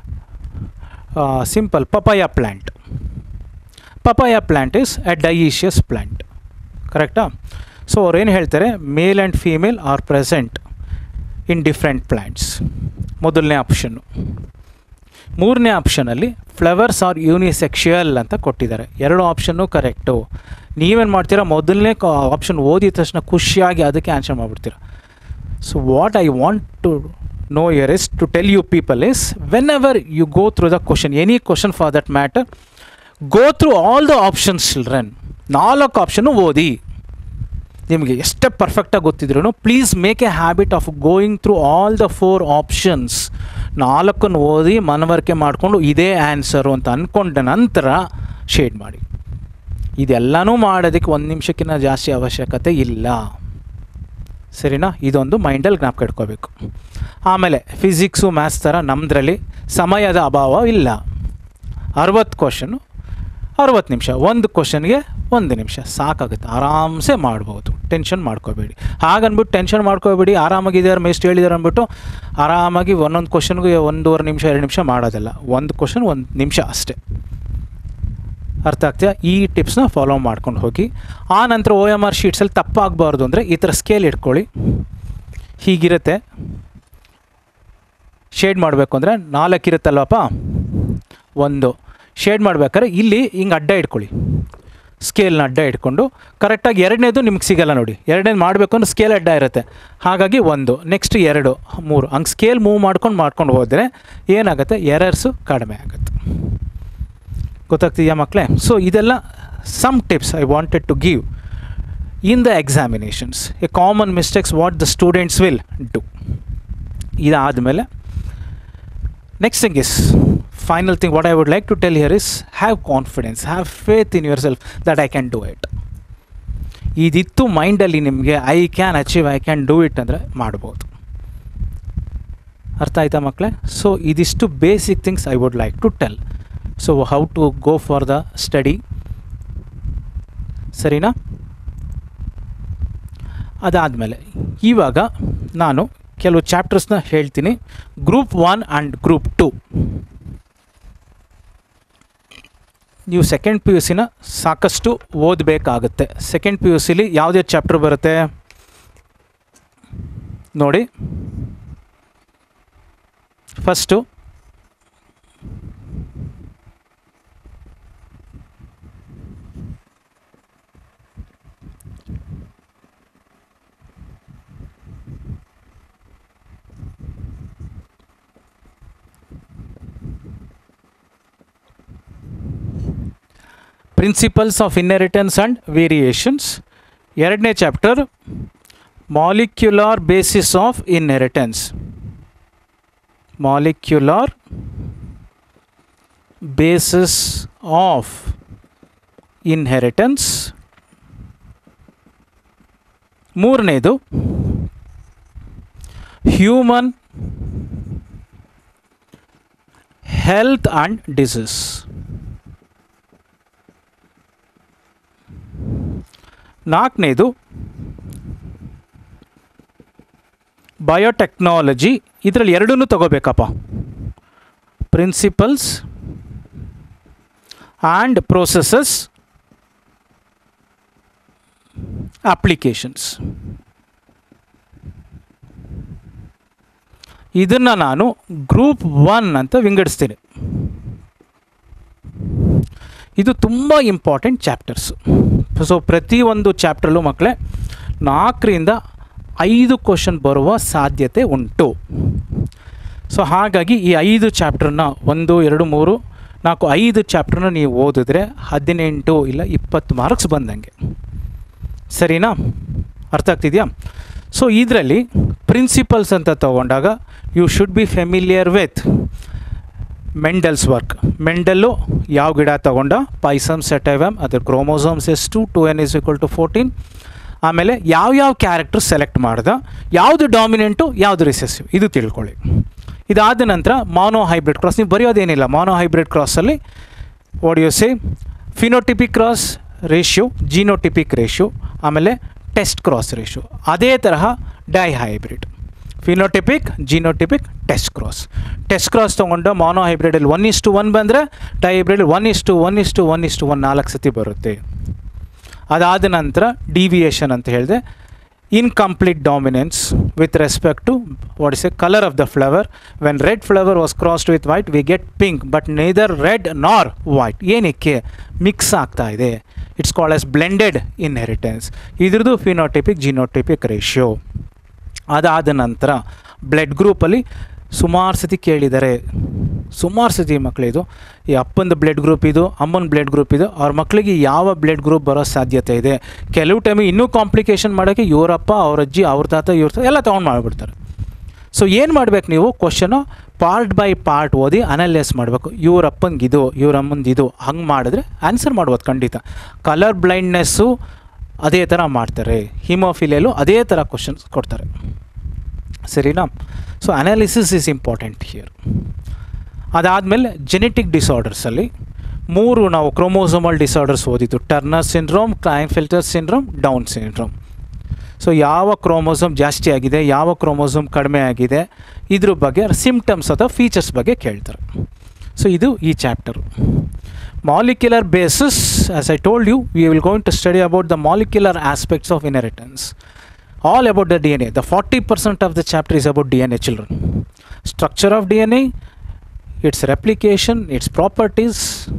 simple papaya plant. Papaya plant is a dioecious plant. ಕರೆಕ್ಟಾ? ಸೊ ಅವ್ರೇನು ಹೇಳ್ತಾರೆ, male and female are present in different plants. ಮೊದಲನೇ ಆಪ್ಷನ್ನು. ಮೂರನೇ ಆಪ್ಷನಲ್ಲಿ ಫ್ಲವರ್ಸ್ ಆರ್ ಯೂನಿಸೆಕ್ಷುಯಲ್ ಅಂತ ಕೊಟ್ಟಿದ್ದಾರೆ. ಎರಡು ಆಪ್ಷನ್ನು ಕರೆಕ್ಟು. ನೀವೇನು ಮಾಡ್ತೀರಾ, ಮೊದಲನೇ ಆಪ್ಷನ್ ಓದಿದ ತಕ್ಷಣ ಖುಷಿಯಾಗಿ ಅದಕ್ಕೆ ಆನ್ಸರ್ ಮಾಡಿಬಿಡ್ತೀರ. So what I want to know here is to tell you people is whenever you go through the question, any question for that matter, go through all the options children. 4 ಆಪ್ಷನ್ನು ಓದಿ. ನಿಮಗೆ ಎಷ್ಟೇ ಪರ್ಫೆಕ್ಟಾಗಿ ಗೊತ್ತಿದ್ರು please make a habit of going through all the 4 options. 4 ಓದಿ ಮನವರಿಕೆ ಮಾಡಿಕೊಂಡು ಇದೇ ಆನ್ಸರು ಅಂತ ಅಂದ್ಕೊಂಡ ನಂತರ ಶೇಡ್ ಮಾಡಿ. ಇದೆಲ್ಲನೂ ಮಾಡೋದಕ್ಕೆ 1 ನಿಮಿಷಕ್ಕಿಂತ ಜಾಸ್ತಿ ಅವಶ್ಯಕತೆ ಇಲ್ಲ. ಸರಿನಾ? ಇದೊಂದು ಮೈಂಡಲ್ಲಿ ಜ್ಞಾಪಕ ಇಟ್ಕೋಬೇಕು. ಆಮೇಲೆ ಫಿಸಿಕ್ಸು ಮ್ಯಾಥ್ಸ್ ಥರ ನಮ್ಮದ್ರಲ್ಲಿ ಸಮಯದ ಅಭಾವ ಇಲ್ಲ. 60 ಕ್ವಶನ್ನು 60 ನಿಮಿಷ, ಒಂದು ಕ್ವಶನ್ಗೆ 1 ನಿಮಿಷ ಸಾಕಾಗುತ್ತೆ. ಆರಾಮ್ಸೆ ಮಾಡ್ಬೋದು. ಟೆನ್ಷನ್ ಮಾಡ್ಕೋಬೇಡಿ. ಹಾಗನ್ಬಿಟ್ಟು ಟೆನ್ಷನ್ ಮಾಡ್ಕೋಬೇಡಿ, ಆರಾಮಾಗಿದ್ದಾರೆ ಮೇಸ್ಟ್ ಹೇಳಿದ್ದಾರೆ ಅಂದ್ಬಿಟ್ಟು ಆರಾಮಾಗಿ ಒಂದೊಂದು ಕ್ವಶನ್ಗೆ 1.5 ನಿಮಿಷ 2 ನಿಮಿಷ ಮಾಡೋದಲ್ಲ. ಒಂದು ಕ್ವಶನ್ 1 ನಿಮಿಷ ಅಷ್ಟೇ. ಅರ್ಥ ಆಗ್ತೀಯಾ? ಈ ಟಿಪ್ಸ್ನ ಫಾಲೋ ಮಾಡ್ಕೊಂಡು ಹೋಗಿ. ಆ ನಂತರ OMR ಶೀಟ್ಸಲ್ಲಿ ತಪ್ಪಾಗಬಾರ್ದು ಅಂದರೆ ಈ ಥರ ಸ್ಕೇಲ್ ಇಟ್ಕೊಳ್ಳಿ. ಹೀಗಿರುತ್ತೆ. ಶೇಡ್ ಮಾಡಬೇಕು ಅಂದರೆ 4 ಇರುತ್ತಲ್ವಪ್ಪ, 1 ಶೇಡ್ ಮಾಡಬೇಕಾದ್ರೆ ಇಲ್ಲಿ ಹಿಂಗೆ ಅಡ್ಡ ಇಟ್ಕೊಳ್ಳಿ. ಸ್ಕೇಲ್ನ ಅಡ್ಡ ಇಟ್ಕೊಂಡು ಕರೆಕ್ಟಾಗಿ ಎರಡನೇದು ನಿಮ್ಗೆ ಸಿಗೋಲ್ಲ ನೋಡಿ. ಎರಡನೇದು ಮಾಡಬೇಕು ಅಂದ್ರೆ ಸ್ಕೇಲ್ ಅಡ್ಡ ಇರುತ್ತೆ. ಹಾಗಾಗಿ 1, ನೆಕ್ಸ್ಟ್ 2, 3 ಹಂಗೆ ಸ್ಕೇಲ್ ಮೂವ್ ಮಾಡ್ಕೊಂಡು ಹೋದರೆ ಏನಾಗುತ್ತೆ, ಎರರ್ಸು ಕಡಿಮೆ ಆಗುತ್ತೆ. ಗೊತ್ತಾಗ್ತಿದೆಯಾ ಮಕ್ಕಳೇ? ಸೊ ಇದೆಲ್ಲ some tips I wanted to give in the examinations. A common mistakes what the students will do. ಇದಾದಮೇಲೆ next thing is final thing what I would like to tell here is have confidence, have faith in yourself that I can do it. ಇದಿತ್ತು ಮೈಂಡಲ್ಲಿ ನಿಮಗೆ I can achieve, I can do it ಅಂದರೆ ಮಾಡ್ಬೋದು. ಅರ್ಥ ಆಯ್ತಾ ಮಕ್ಕಳೇ? So ಇದಿಷ್ಟು basic things I would like to tell. So how to go for the study. ಸರಿನಾ? ಅದಾದಮೇಲೆ ಇವಾಗ ನಾನು ಕೆಲವು ಚಾಪ್ಟರ್ಸ್ನ ಹೇಳ್ತೀನಿ. Group 1 and group 2. ನೀವು ಸೆಕೆಂಡ್ PUCನ ಸಾಕಷ್ಟು ಓದಬೇಕಾಗುತ್ತೆ. ಸೆಕೆಂಡ್ PUCಲಿ ಯಾವುದೇ ಚಾಪ್ಟರ್ ಬರುತ್ತೆ ನೋಡಿ. First principles of inheritance and variations. ಎರಡನೇ chapter molecular basis of inheritance. Molecular basis of inheritance. ಮೂರನೇದು ಹ್ಯೂಮನ್ ಹೆಲ್ತ್ ಆ್ಯಂಡ್ ಡಿಸೀಸ್. ನಾಲ್ಕನೇದು ಬಯೋಟೆಕ್ನಾಲಜಿ. ಇದರಲ್ಲಿ ಎರಡನ್ನೂ ತಗೋಬೇಕಪ್ಪ. Principles and processes, applications. ಇದನ್ನು ನಾನು ಗ್ರೂಪ್ 1 ಅಂತ ವಿಂಗಡಿಸ್ತೀನಿ. ಇದು ತುಂಬ ಇಂಪಾರ್ಟೆಂಟ್ ಚಾಪ್ಟರ್ಸು. ಸೊ ಪ್ರತಿಯೊಂದು ಚಾಪ್ಟ್ರಲ್ಲೂ ಮಕ್ಕಳೇ 4ರಿಂದ 5 ಕ್ವಶನ್ ಬರುವ ಸಾಧ್ಯತೆ ಉಂಟು. ಸೊ ಹಾಗಾಗಿ ಈ 5 ಚಾಪ್ಟರ್ನ 1, 2, 3, 4, 5 ಚಾಪ್ಟರ್ನ ನೀವು ಓದಿದ್ರೆ 18 ಇಲ್ಲ 20 ಮಾರ್ಕ್ಸ್ ಬಂದಂಗೆ. ಸರಿನಾ? ಅರ್ಥ ಆಗ್ತಿದೆಯಾ? ಸೊ ಇದರಲ್ಲಿ ಪ್ರಿನ್ಸಿಪಲ್ಸ್ ಅಂತ ತಗೊಂಡಾಗ you should be familiar with Mendel's work. Mendel ಯಾವ ಗಿಡ ತಗೊಂಡ? ಪೈಸಮ್ ಸೆಟೈವಮ್. ಅದರ ಕ್ರೋಮೋಸೋಮ್ಸ್ ಎಷ್ಟು? 2n = 14. ಆಮೇಲೆ ಯಾವ್ಯಾವ ಕ್ಯಾರೆಕ್ಟರ್ ಸೆಲೆಕ್ಟ್ ಮಾಡ್ದ, ಯಾವುದು ಡಾಮಿನೆಂಟು ಯಾವುದು ರಿಸೆಸಿವ್ ಇದು ತಿಳ್ಕೊಳ್ಳಿ. ಇದಾದ ನಂತರ ಮಾನೋ ಹೈಬ್ರಿಡ್ ಕ್ರಾಸ್. ನೀವು ಬರೆಯೋದೇನಿಲ್ಲ. ಮಾನೋ ಹೈಬ್ರಿಡ್ ಕ್ರಾಸಲ್ಲಿ what you say phenotypic cross ratio, genotypic ratio, ಆಮೇಲೆ ಟೆಸ್ಟ್ ಕ್ರಾಸ್ ರೇಷ್ಯೋ. ಅದೇ ತರಹ dihybrid phenotypic, genotypic, test cross ತೊಗೊಂಡು ಮಾನೋ ಹೈಬ್ರಿಡಲ್ಲಿ 1:1 ಬಂದರೆ ಡೈ ಹೈಬ್ರಿಡ್ 1:1:1:1 4 ಸತಿ ಬರುತ್ತೆ. ಅದಾದ ನಂತರ ಡಿವಿಯೇಷನ್ ಅಂತ ಹೇಳಿದೆ, incomplete dominance with respect to what is a colour of the flower. When red flower was crossed with white we get pink, but neither red nor white. ಏನಕ್ಕೆ ಮಿಕ್ಸ್ ಆಗ್ತಾ ಇದೆ? It's called as blended inheritance. ಇದ್ರದ್ದು phenotypic genotypic ratio. ಅದಾದ ನಂತರ blood ಗ್ರೂಪಲ್ಲಿ ಸುಮಾರು ಸತಿ ಕೇಳಿದ್ದಾರೆ, ಸುಮಾರು ಸತಿ ಮಕ್ಕಳಿದು ಈ ಅಪ್ಪಂದು ಬ್ಲಡ್ ಗ್ರೂಪ್ ಇದು, ಅಮ್ಮನ ಬ್ಲಡ್ ಗ್ರೂಪ್ ಇದು, ಅವ್ರ ಮಕ್ಕಳಿಗೆ ಯಾವ ಬ್ಲಡ್ ಗ್ರೂಪ್ ಬರೋ ಸಾಧ್ಯತೆ ಇದೆ. ಕೆಲವು ಟೈಮಿಗೆ ಇನ್ನೂ ಕಾಂಪ್ಲಿಕೇಶನ್ ಮಾಡೋಕ್ಕೆ ಇವರಪ್ಪ ಅವ್ರ ಅಜ್ಜಿ ಅವ್ರ ತಾತ ಇವ್ರ ತಾತ ಎಲ್ಲ ತೊಗೊಂಡು ಮಾಡಿಬಿಡ್ತಾರೆ. ಸೊ ಏನು ಮಾಡ್ಬೇಕು ನೀವು, ಕ್ವಶನು ಪಾರ್ಟ್ ಬೈ ಪಾರ್ಟ್ ಓದಿ ಅನಲೈಸ್ ಮಾಡಬೇಕು. ಇವ್ರ ಅಪ್ಪಂಗಿದು, ಇವ್ರ ಅಮ್ಮಂದಿದು, ಹಂಗೆ ಮಾಡಿದ್ರೆ ಆನ್ಸರ್ ಮಾಡ್ಬೋದು ಖಂಡಿತ. ಕಲರ್ ಬ್ಲೈಂಡ್ನೆಸ್ಸು ಅದೇ ಥರ ಮಾಡ್ತಾರೆ, ಹಿಮೋಫಿಲಿಯಲ್ಲೂ ಅದೇ ಥರ ಕ್ವಶನ್ಸ್ ಕೊಡ್ತಾರೆ, ಸರಿನಾ? So analysis is important here. ಅದಾದಮೇಲೆ ಜೆನೆಟಿಕ್ ಡಿಸಾರ್ಡರ್ಸಲ್ಲಿ 3 ನಾವು ಕ್ರೋಮೋಸೋಮಲ್ ಡಿಸಾರ್ಡರ್ಸ್ ಓದಿದ್ದು: Turner syndrome, Klinefelter syndrome, Down syndrome. So ಯಾವ ಕ್ರೋಮೋಸೋಮ್ ಜಾಸ್ತಿ ಆಗಿದೆ, ಯಾವ ಕ್ರೋಮೋಸೋಮ್ ಕಡಿಮೆ ಆಗಿದೆ, ಇದ್ರ ಬಗ್ಗೆ ಸಿಮ್ಟಮ್ಸ್ ಅಥವಾ ಫೀಚರ್ಸ್ ಬಗ್ಗೆ ಕೇಳ್ತಾರೆ. ಸೊ ಇದು ಈ chapter. Molecular basis, as I told you, we will going to study about the molecular aspects of inheritance. All about the DNA. The 40% of the chapter is about DNA, children. Structure of DNA, its replication, its properties,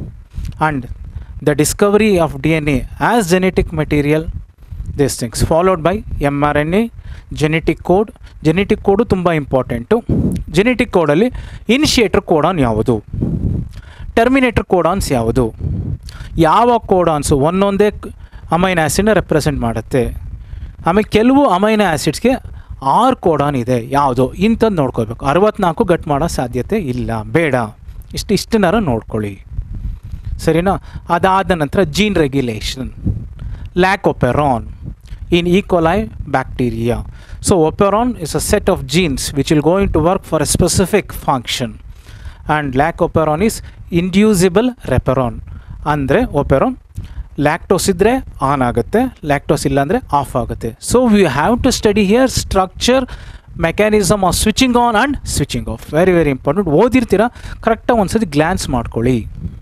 and the discovery of DNA as genetic material. These things followed by mRNA, genetic code. Genetic code ತುಂಬಾ important. Genetic ಕೋಡಲ್ಲಿ initiator codon ಯಾವುದು, terminator codons ಯಾವುದು, ಯಾವ ಕೋಡಾನ್ಸು ಒಂದೊಂದೇ amine ಆ್ಯಸಿಡ್ನ represent ಮಾಡುತ್ತೆ. ಆಮೇಲೆ ಕೆಲವು amino ಆ್ಯಸಿಡ್ಸ್ಗೆ 6 codon ಇದೆ, ಯಾವುದು ಇಂಥದ್ದು ನೋಡ್ಕೋಬೇಕು. 64 ಗಟ್ ಮಾಡೋ ಸಾಧ್ಯತೆ ಇಲ್ಲ, ಬೇಡ, ಇಷ್ಟನ್ನಾರು ನೋಡ್ಕೊಳ್ಳಿ, ಸರಿನಾ? ಅದಾದ ನಂತರ gene regulation, lac operon in E coli bacteria. So operon is a set of genes which will going to work for a specific function, and lac operon is inducible operon. ಅಂದರೆ ಒಪೆರಾನ್ ಲ್ಯಾಕ್ಟೋಸ್ ಇದ್ದರೆ on ಆಗುತ್ತೆ, lactose ಇಲ್ಲ ಅಂದರೆ off ಆಗುತ್ತೆ. So we have to study here structure, mechanism of switching on and switching off. Very very important. ಓದಿರ್ತೀರ, ಕರೆಕ್ಟಾಗಿ ಒಂದು ಸತಿ ಗ್ಲ್ಯಾನ್ಸ್ ಮಾಡ್ಕೊಳ್ಳಿ.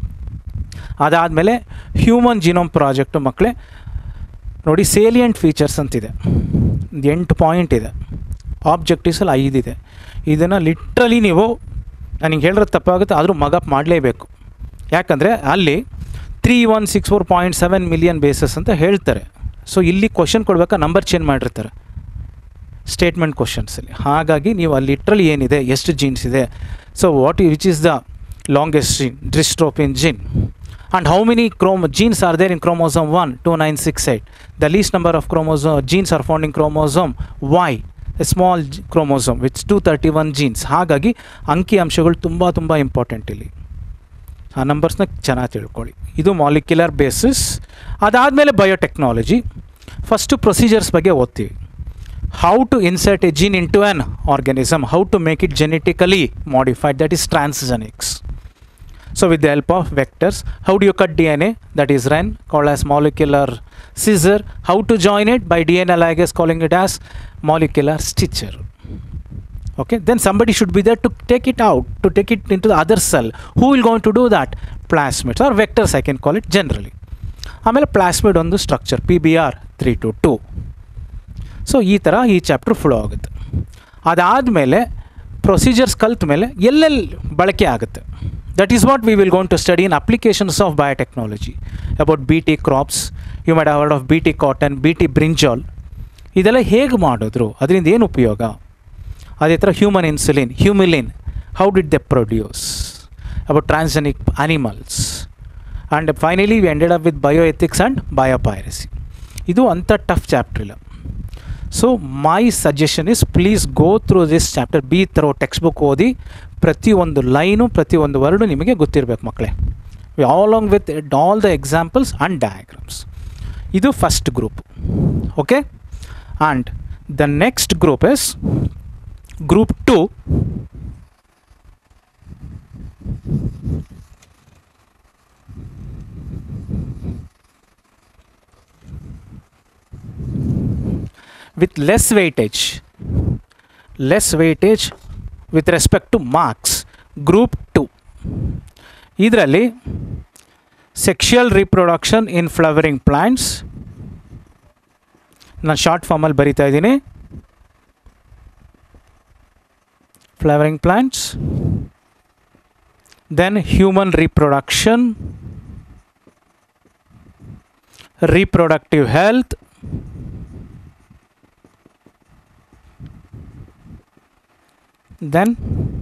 ಅದಾದಮೇಲೆ ಹ್ಯೂಮನ್ ಜಿನೋಮ್ ಪ್ರಾಜೆಕ್ಟು ಮಕ್ಕಳೇ ನೋಡಿ, ಸೇಲಿಯಂಟ್ ಫೀಚರ್ಸ್ ಅಂತಿದೆ, 8 ಪಾಯಿಂಟ್ ಇದೆ, ಆಬ್ಜೆಕ್ಟಿವ್ಸಲ್ಲಿ 5 ಇದೆ. ಇದನ್ನು ಲಿಟ್ರಲಿ ನೀವು, ನನಗೆ ಹೇಳಿರೋದು ತಪ್ಪಾಗುತ್ತೆ, ಆದರೂ ಮಗಪ್ ಮಾಡಲೇಬೇಕು. ಯಾಕಂದರೆ ಅಲ್ಲಿ 3164.7 ಮಿಲಿಯನ್ ಬೇಸಸ್ ಅಂತ ಹೇಳ್ತಾರೆ. ಸೊ ಇಲ್ಲಿ ಕ್ವಶನ್ ಕೊಡಬೇಕಾ ನಂಬರ್ ಚೇಂಜ್ ಮಾಡಿರ್ತಾರೆ ಸ್ಟೇಟ್ಮೆಂಟ್ ಕ್ವಶನ್ಸಲ್ಲಿ. ಹಾಗಾಗಿ ನೀವು ಅಲ್ಲಿ ಲಿಟ್ರಲಿ ಏನಿದೆ, ಎಷ್ಟು ಜೀನ್ಸ್ ಇದೆ, so which is the longest gene, dystrophin gene, and how many genes are there in chromosome 1, 2, 9, 6, 8. The least number of genes are found in chromosome Y, a small chromosome with 231 genes. ಹಾಗಾಗಿ ಅಂಕಿ ಅಂಶಗಳು ತುಂಬ important ಇಲ್ಲಿ. ಆ ನಂಬರ್ಸ್ನ ಚೆನ್ನಾಗಿ ತಿಳ್ಕೊಳ್ಳಿ. ಇದು molecular basis. ಅದಾದಮೇಲೆ ಬಯೋಟೆಕ್ನಾಲಜಿ. ಫಸ್ಟು ಪ್ರೊಸೀಜರ್ಸ್ ಬಗ್ಗೆ ಓದ್ತೀವಿ. How to insert a gene into an organism, how to make it genetically modified, that is transgenics. So with the help of vectors. How do you cut DNA, that is RNA, called as molecular scissor. How to join it? By DNA ligase, calling it as molecular stitcher. Okay, then somebody should be there to take it out, to take it into the other cell. Who will going to do that? Plasmids or vectors, I can call it generally. ಆಮೇಲೆ plasmid ಒಂದು structure PBR 322. So ಈ ಥರ ಈ chapter flow ಆಗುತ್ತೆ. ಅದಾದಮೇಲೆ procedures ಕಲ್ತ ಮೇಲೆ ಎಲ್ಲೆಲ್ಲಿ ಬಳಕೆ ಆಗುತ್ತೆ, that is what we will gonna to study in applications of biotechnology. About BT crops, you might have heard of BT cotton, BT brinjal, ಇದೆಲ್ಲ ಹೇಗೆ ಮಾಡಿದ್ರು, ಅದರಿಂದ ಏನು ಉಪಯೋಗ. ಅದೇ ಥರ human insulin, Humulin, how did they produce, about transgenic animals, and finally we ended up with bioethics and biopiracy. ಇದು ಅಂಥ ಟಫ್ ಚಾಪ್ಟರ್ ಇಲ್ಲ. So my suggestion is please go through this chapter, B thorough text book ಓದಿ, ಪ್ರತಿಯೊಂದು line ಪ್ರತಿಯೊಂದು word ನಿಮಗೆ ಗೊತ್ತಿರಬೇಕು ಮಕ್ಕಳೇ, along with all the examples and diagrams. ಇದು first group. Okay, and the next group is group 2. with less weightage with respect to marks. Group 2 ಇದರಲ್ಲಿ sexual reproduction in flowering plants, ನಾನು short ಫಾರ್ಮಲ್ಲಿ ಬರಿತಾ ಇದ್ದೀನಿ, flowering plants, then human reproduction, reproductive health, then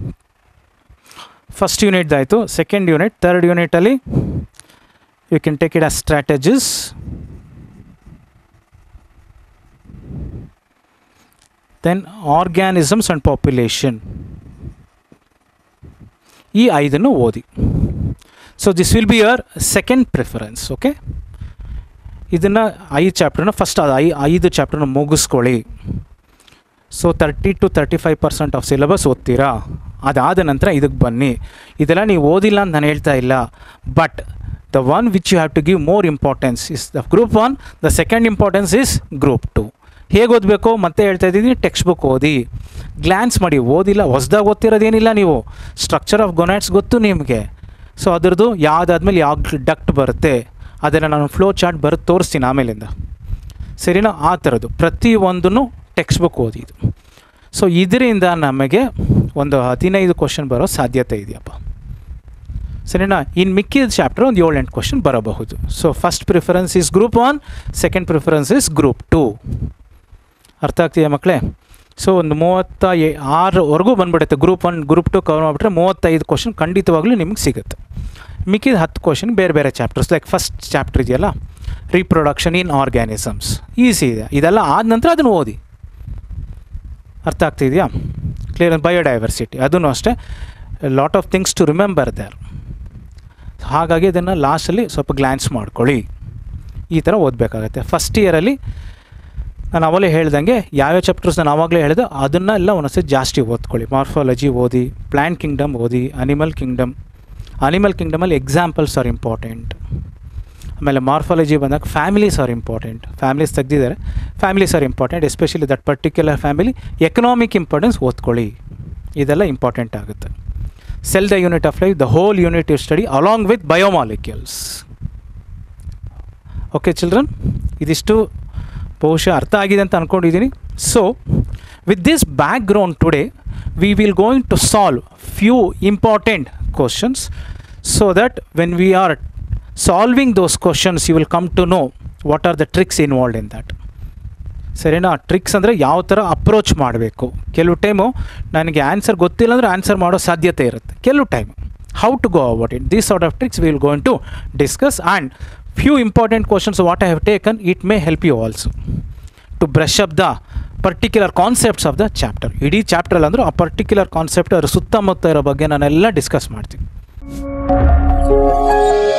first unit ಆಯಿತು. Second unit, third ಯೂನಿಟಲ್ಲಿ you can take it as strategies, then organisms and population. ಈ 5 ಓದಿ. So this will be your second preference. Okay, ಇದನ್ನು 5 ಚಾಪ್ಟರ್ನ first 5 ಚಾಪ್ಟರ್ನ ಮುಗಿಸ್ಕೊಳ್ಳಿ. So 30 to 35% of syllabus ಓದ್ತೀರಾ. ಅದಾದ ನಂತರ ಇದಕ್ಕೆ ಬನ್ನಿ. ಇದೆಲ್ಲ ನೀವು ಓದಿಲ್ಲ ಅಂತ ನಾನು ಹೇಳ್ತಾ ಇಲ್ಲ, but the one which you have to give more importance is the group 1, the second importance is group 2. ಹೇಗೆ ಓದಬೇಕು ಮತ್ತೆ ಹೇಳ್ತಾ ಇದ್ದೀನಿ, ಟೆಕ್ಸ್ಟ್ ಬುಕ್ ಓದಿ, ಗ್ಲ್ಯಾನ್ಸ್ ಮಾಡಿ, ಓದಿಲ್ಲ ಹೊಸ್ದಾಗಿ ಓದ್ತಿರೋದೇನಿಲ್ಲ. ನೀವು ಸ್ಟ್ರಕ್ಚರ್ ಆಫ್ ಗೊನಾಟ್ಸ್ ಗೊತ್ತು ನಿಮಗೆ. ಸೊ ಅದರದ್ದು ಯಾವುದಾದ್ಮೇಲೆ ಯಾವ ಡಕ್ಟ್ ಬರುತ್ತೆ ಅದನ್ನು ನಾನು ಫ್ಲೋ ಚಾರ್ಟ್ ಬರೆದು ತೋರಿಸ್ತೀನಿ ಆಮೇಲಿಂದ, ಸರಿನಾ? ಆ ಥರದ್ದು ಪ್ರತಿಯೊಂದನ್ನು ಟೆಕ್ಸ್ಟ್ ಬುಕ್ ಓದಿದ್ದು. ಸೊ ಇದರಿಂದ ನಮಗೆ ಒಂದು 15 ಕ್ವಶನ್ ಬರೋ ಸಾಧ್ಯತೆ ಇದೆಯಪ್ಪ, ಸರಿನಾ? ಇನ್ನು ಮಿಕ್ಕಿದ ಚಾಪ್ಟರ್ ಒಂದು 7-8 ಕ್ವಶನ್ ಬರಬಹುದು. So first preference is group 1, second preference is group 2. ಅರ್ಥ ಆಗ್ತಿದೆಯಾ ಮಕ್ಕಳೇ? ಸೊ ಒಂದು 36ವರೆಗೂ ಬಂದುಬಿಡುತ್ತೆ. ಗ್ರೂಪ್ 1 ಗ್ರೂಪ್ 2 ಕವರ್ ಮಾಡಿಬಿಟ್ರೆ 35 ಕ್ವಶನ್ ಖಂಡಿತವಾಗ್ಲೂ ನಿಮಗೆ ಸಿಗುತ್ತೆ. ಮಿಕ್ಕಿದ 10 ಕ್ವಶನ್ ಬೇರೆ ಬೇರೆ ಚಾಪ್ಟರ್ಸ್, ಲೈಕ್ ಫಸ್ಟ್ ಚಾಪ್ಟರ್ ಇದೆಯಲ್ಲ, ರೀಪ್ರೊಡಕ್ಷನ್ ಇನ್ ಆರ್ಗ್ಯಾನಿಸಮ್ಸ್, ಈಸಿ ಇದೆ. ಇದೆಲ್ಲ ಆದ ನಂತರ ಅದನ್ನು ಓದಿ. ಅರ್ಥ ಆಗ್ತಿದೆಯಾ? ಕ್ಲಿಯರ್? ಬಯೋಡೈವರ್ಸಿಟಿ ಅದೂ ಅಷ್ಟೇ, lot of things to remember there. ಹಾಗಾಗಿ ಅದನ್ನು ಲಾಸ್ಟಲ್ಲಿ ಸ್ವಲ್ಪ ಗ್ಲ್ಯಾನ್ಸ್ ಮಾಡ್ಕೊಳ್ಳಿ. ಈ ಥರ ಓದಬೇಕಾಗತ್ತೆ. ಫಸ್ಟ್ ಇಯರಲ್ಲಿ ನಾನು ಅವಾಗಲೇ ಹೇಳ್ದಂಗೆ ಯಾವ್ಯಾವ ಚಾಪ್ಟರ್ಸ್ ನಾನು ಆವಾಗಲೇ ಹೇಳಿದೆ ಅದನ್ನೆಲ್ಲ ಒಂದೊಂದ್ಸತಿ ಜಾಸ್ತಿ ಓದ್ಕೊಳ್ಳಿ. ಮಾರ್ಫಾಲಜಿ ಓದಿ, ಪ್ಲ್ಯಾಂಟ್ ಕಿಂಗ್ಡಮ್ ಓದಿ, ಅನಿಮಲ್ ಕಿಂಗ್ಡಮಲ್ಲಿ ಎಕ್ಸಾಂಪಲ್ಸ್ ಆರ್ ಇಂಪಾರ್ಟೆಂಟ್. ಆಮೇಲೆ ಮಾರ್ಫಾಲಜಿ ಬಂದಾಗ ಫ್ಯಾಮಿಲೀಸ್ ಆರ್ ಇಂಪಾರ್ಟೆಂಟ್. ಫ್ಯಾಮಿಲೀಸ್ ತೆಗೆದಿದ್ದಾರೆ, families are important, especially that particular family. Economic importance ಓದ್ಕೊಳ್ಳಿ, ಇದೆಲ್ಲ ಇಂಪಾರ್ಟೆಂಟ್ ಆಗುತ್ತೆ. Cell the unit of life, the whole unit you study along with biomolecules. Okay children, ಇದಿಷ್ಟು ಬಹುಶಃ ಅರ್ಥ ಆಗಿದೆ ಅಂತ ಅಂದ್ಕೊಂಡಿದ್ದೀನಿ. So with this background today we will going to solve few important questions, so that when we are solving those questions you will come to know what are the tricks involved in that. ಸರಿನಾ? Tricks ಅಂದರೆ ಯಾವ ಥರ approach ಮಾಡಬೇಕು. ಕೆಲವು time ನನಗೆ answer ಗೊತ್ತಿಲ್ಲ ಅಂದರೆ answer ಮಾಡೋ ಸಾಧ್ಯತೆ ಇರುತ್ತೆ. ಕೆಲವು time how to go about it, these sort of tricks we will going to discuss. And few important questions what I have taken, it may help you also to brush up the particular concepts of the chapter. ಇಡೀ ಚಾಪ್ಟ್ರಲ್ಲಿ ಅಂದರೂ ಆ particular concept ಅದ್ರ ಸುತ್ತಮುತ್ತ ಇರೋ ಬಗ್ಗೆ ನಾನೆಲ್ಲ discuss ಮಾಡ್ತೀನಿ.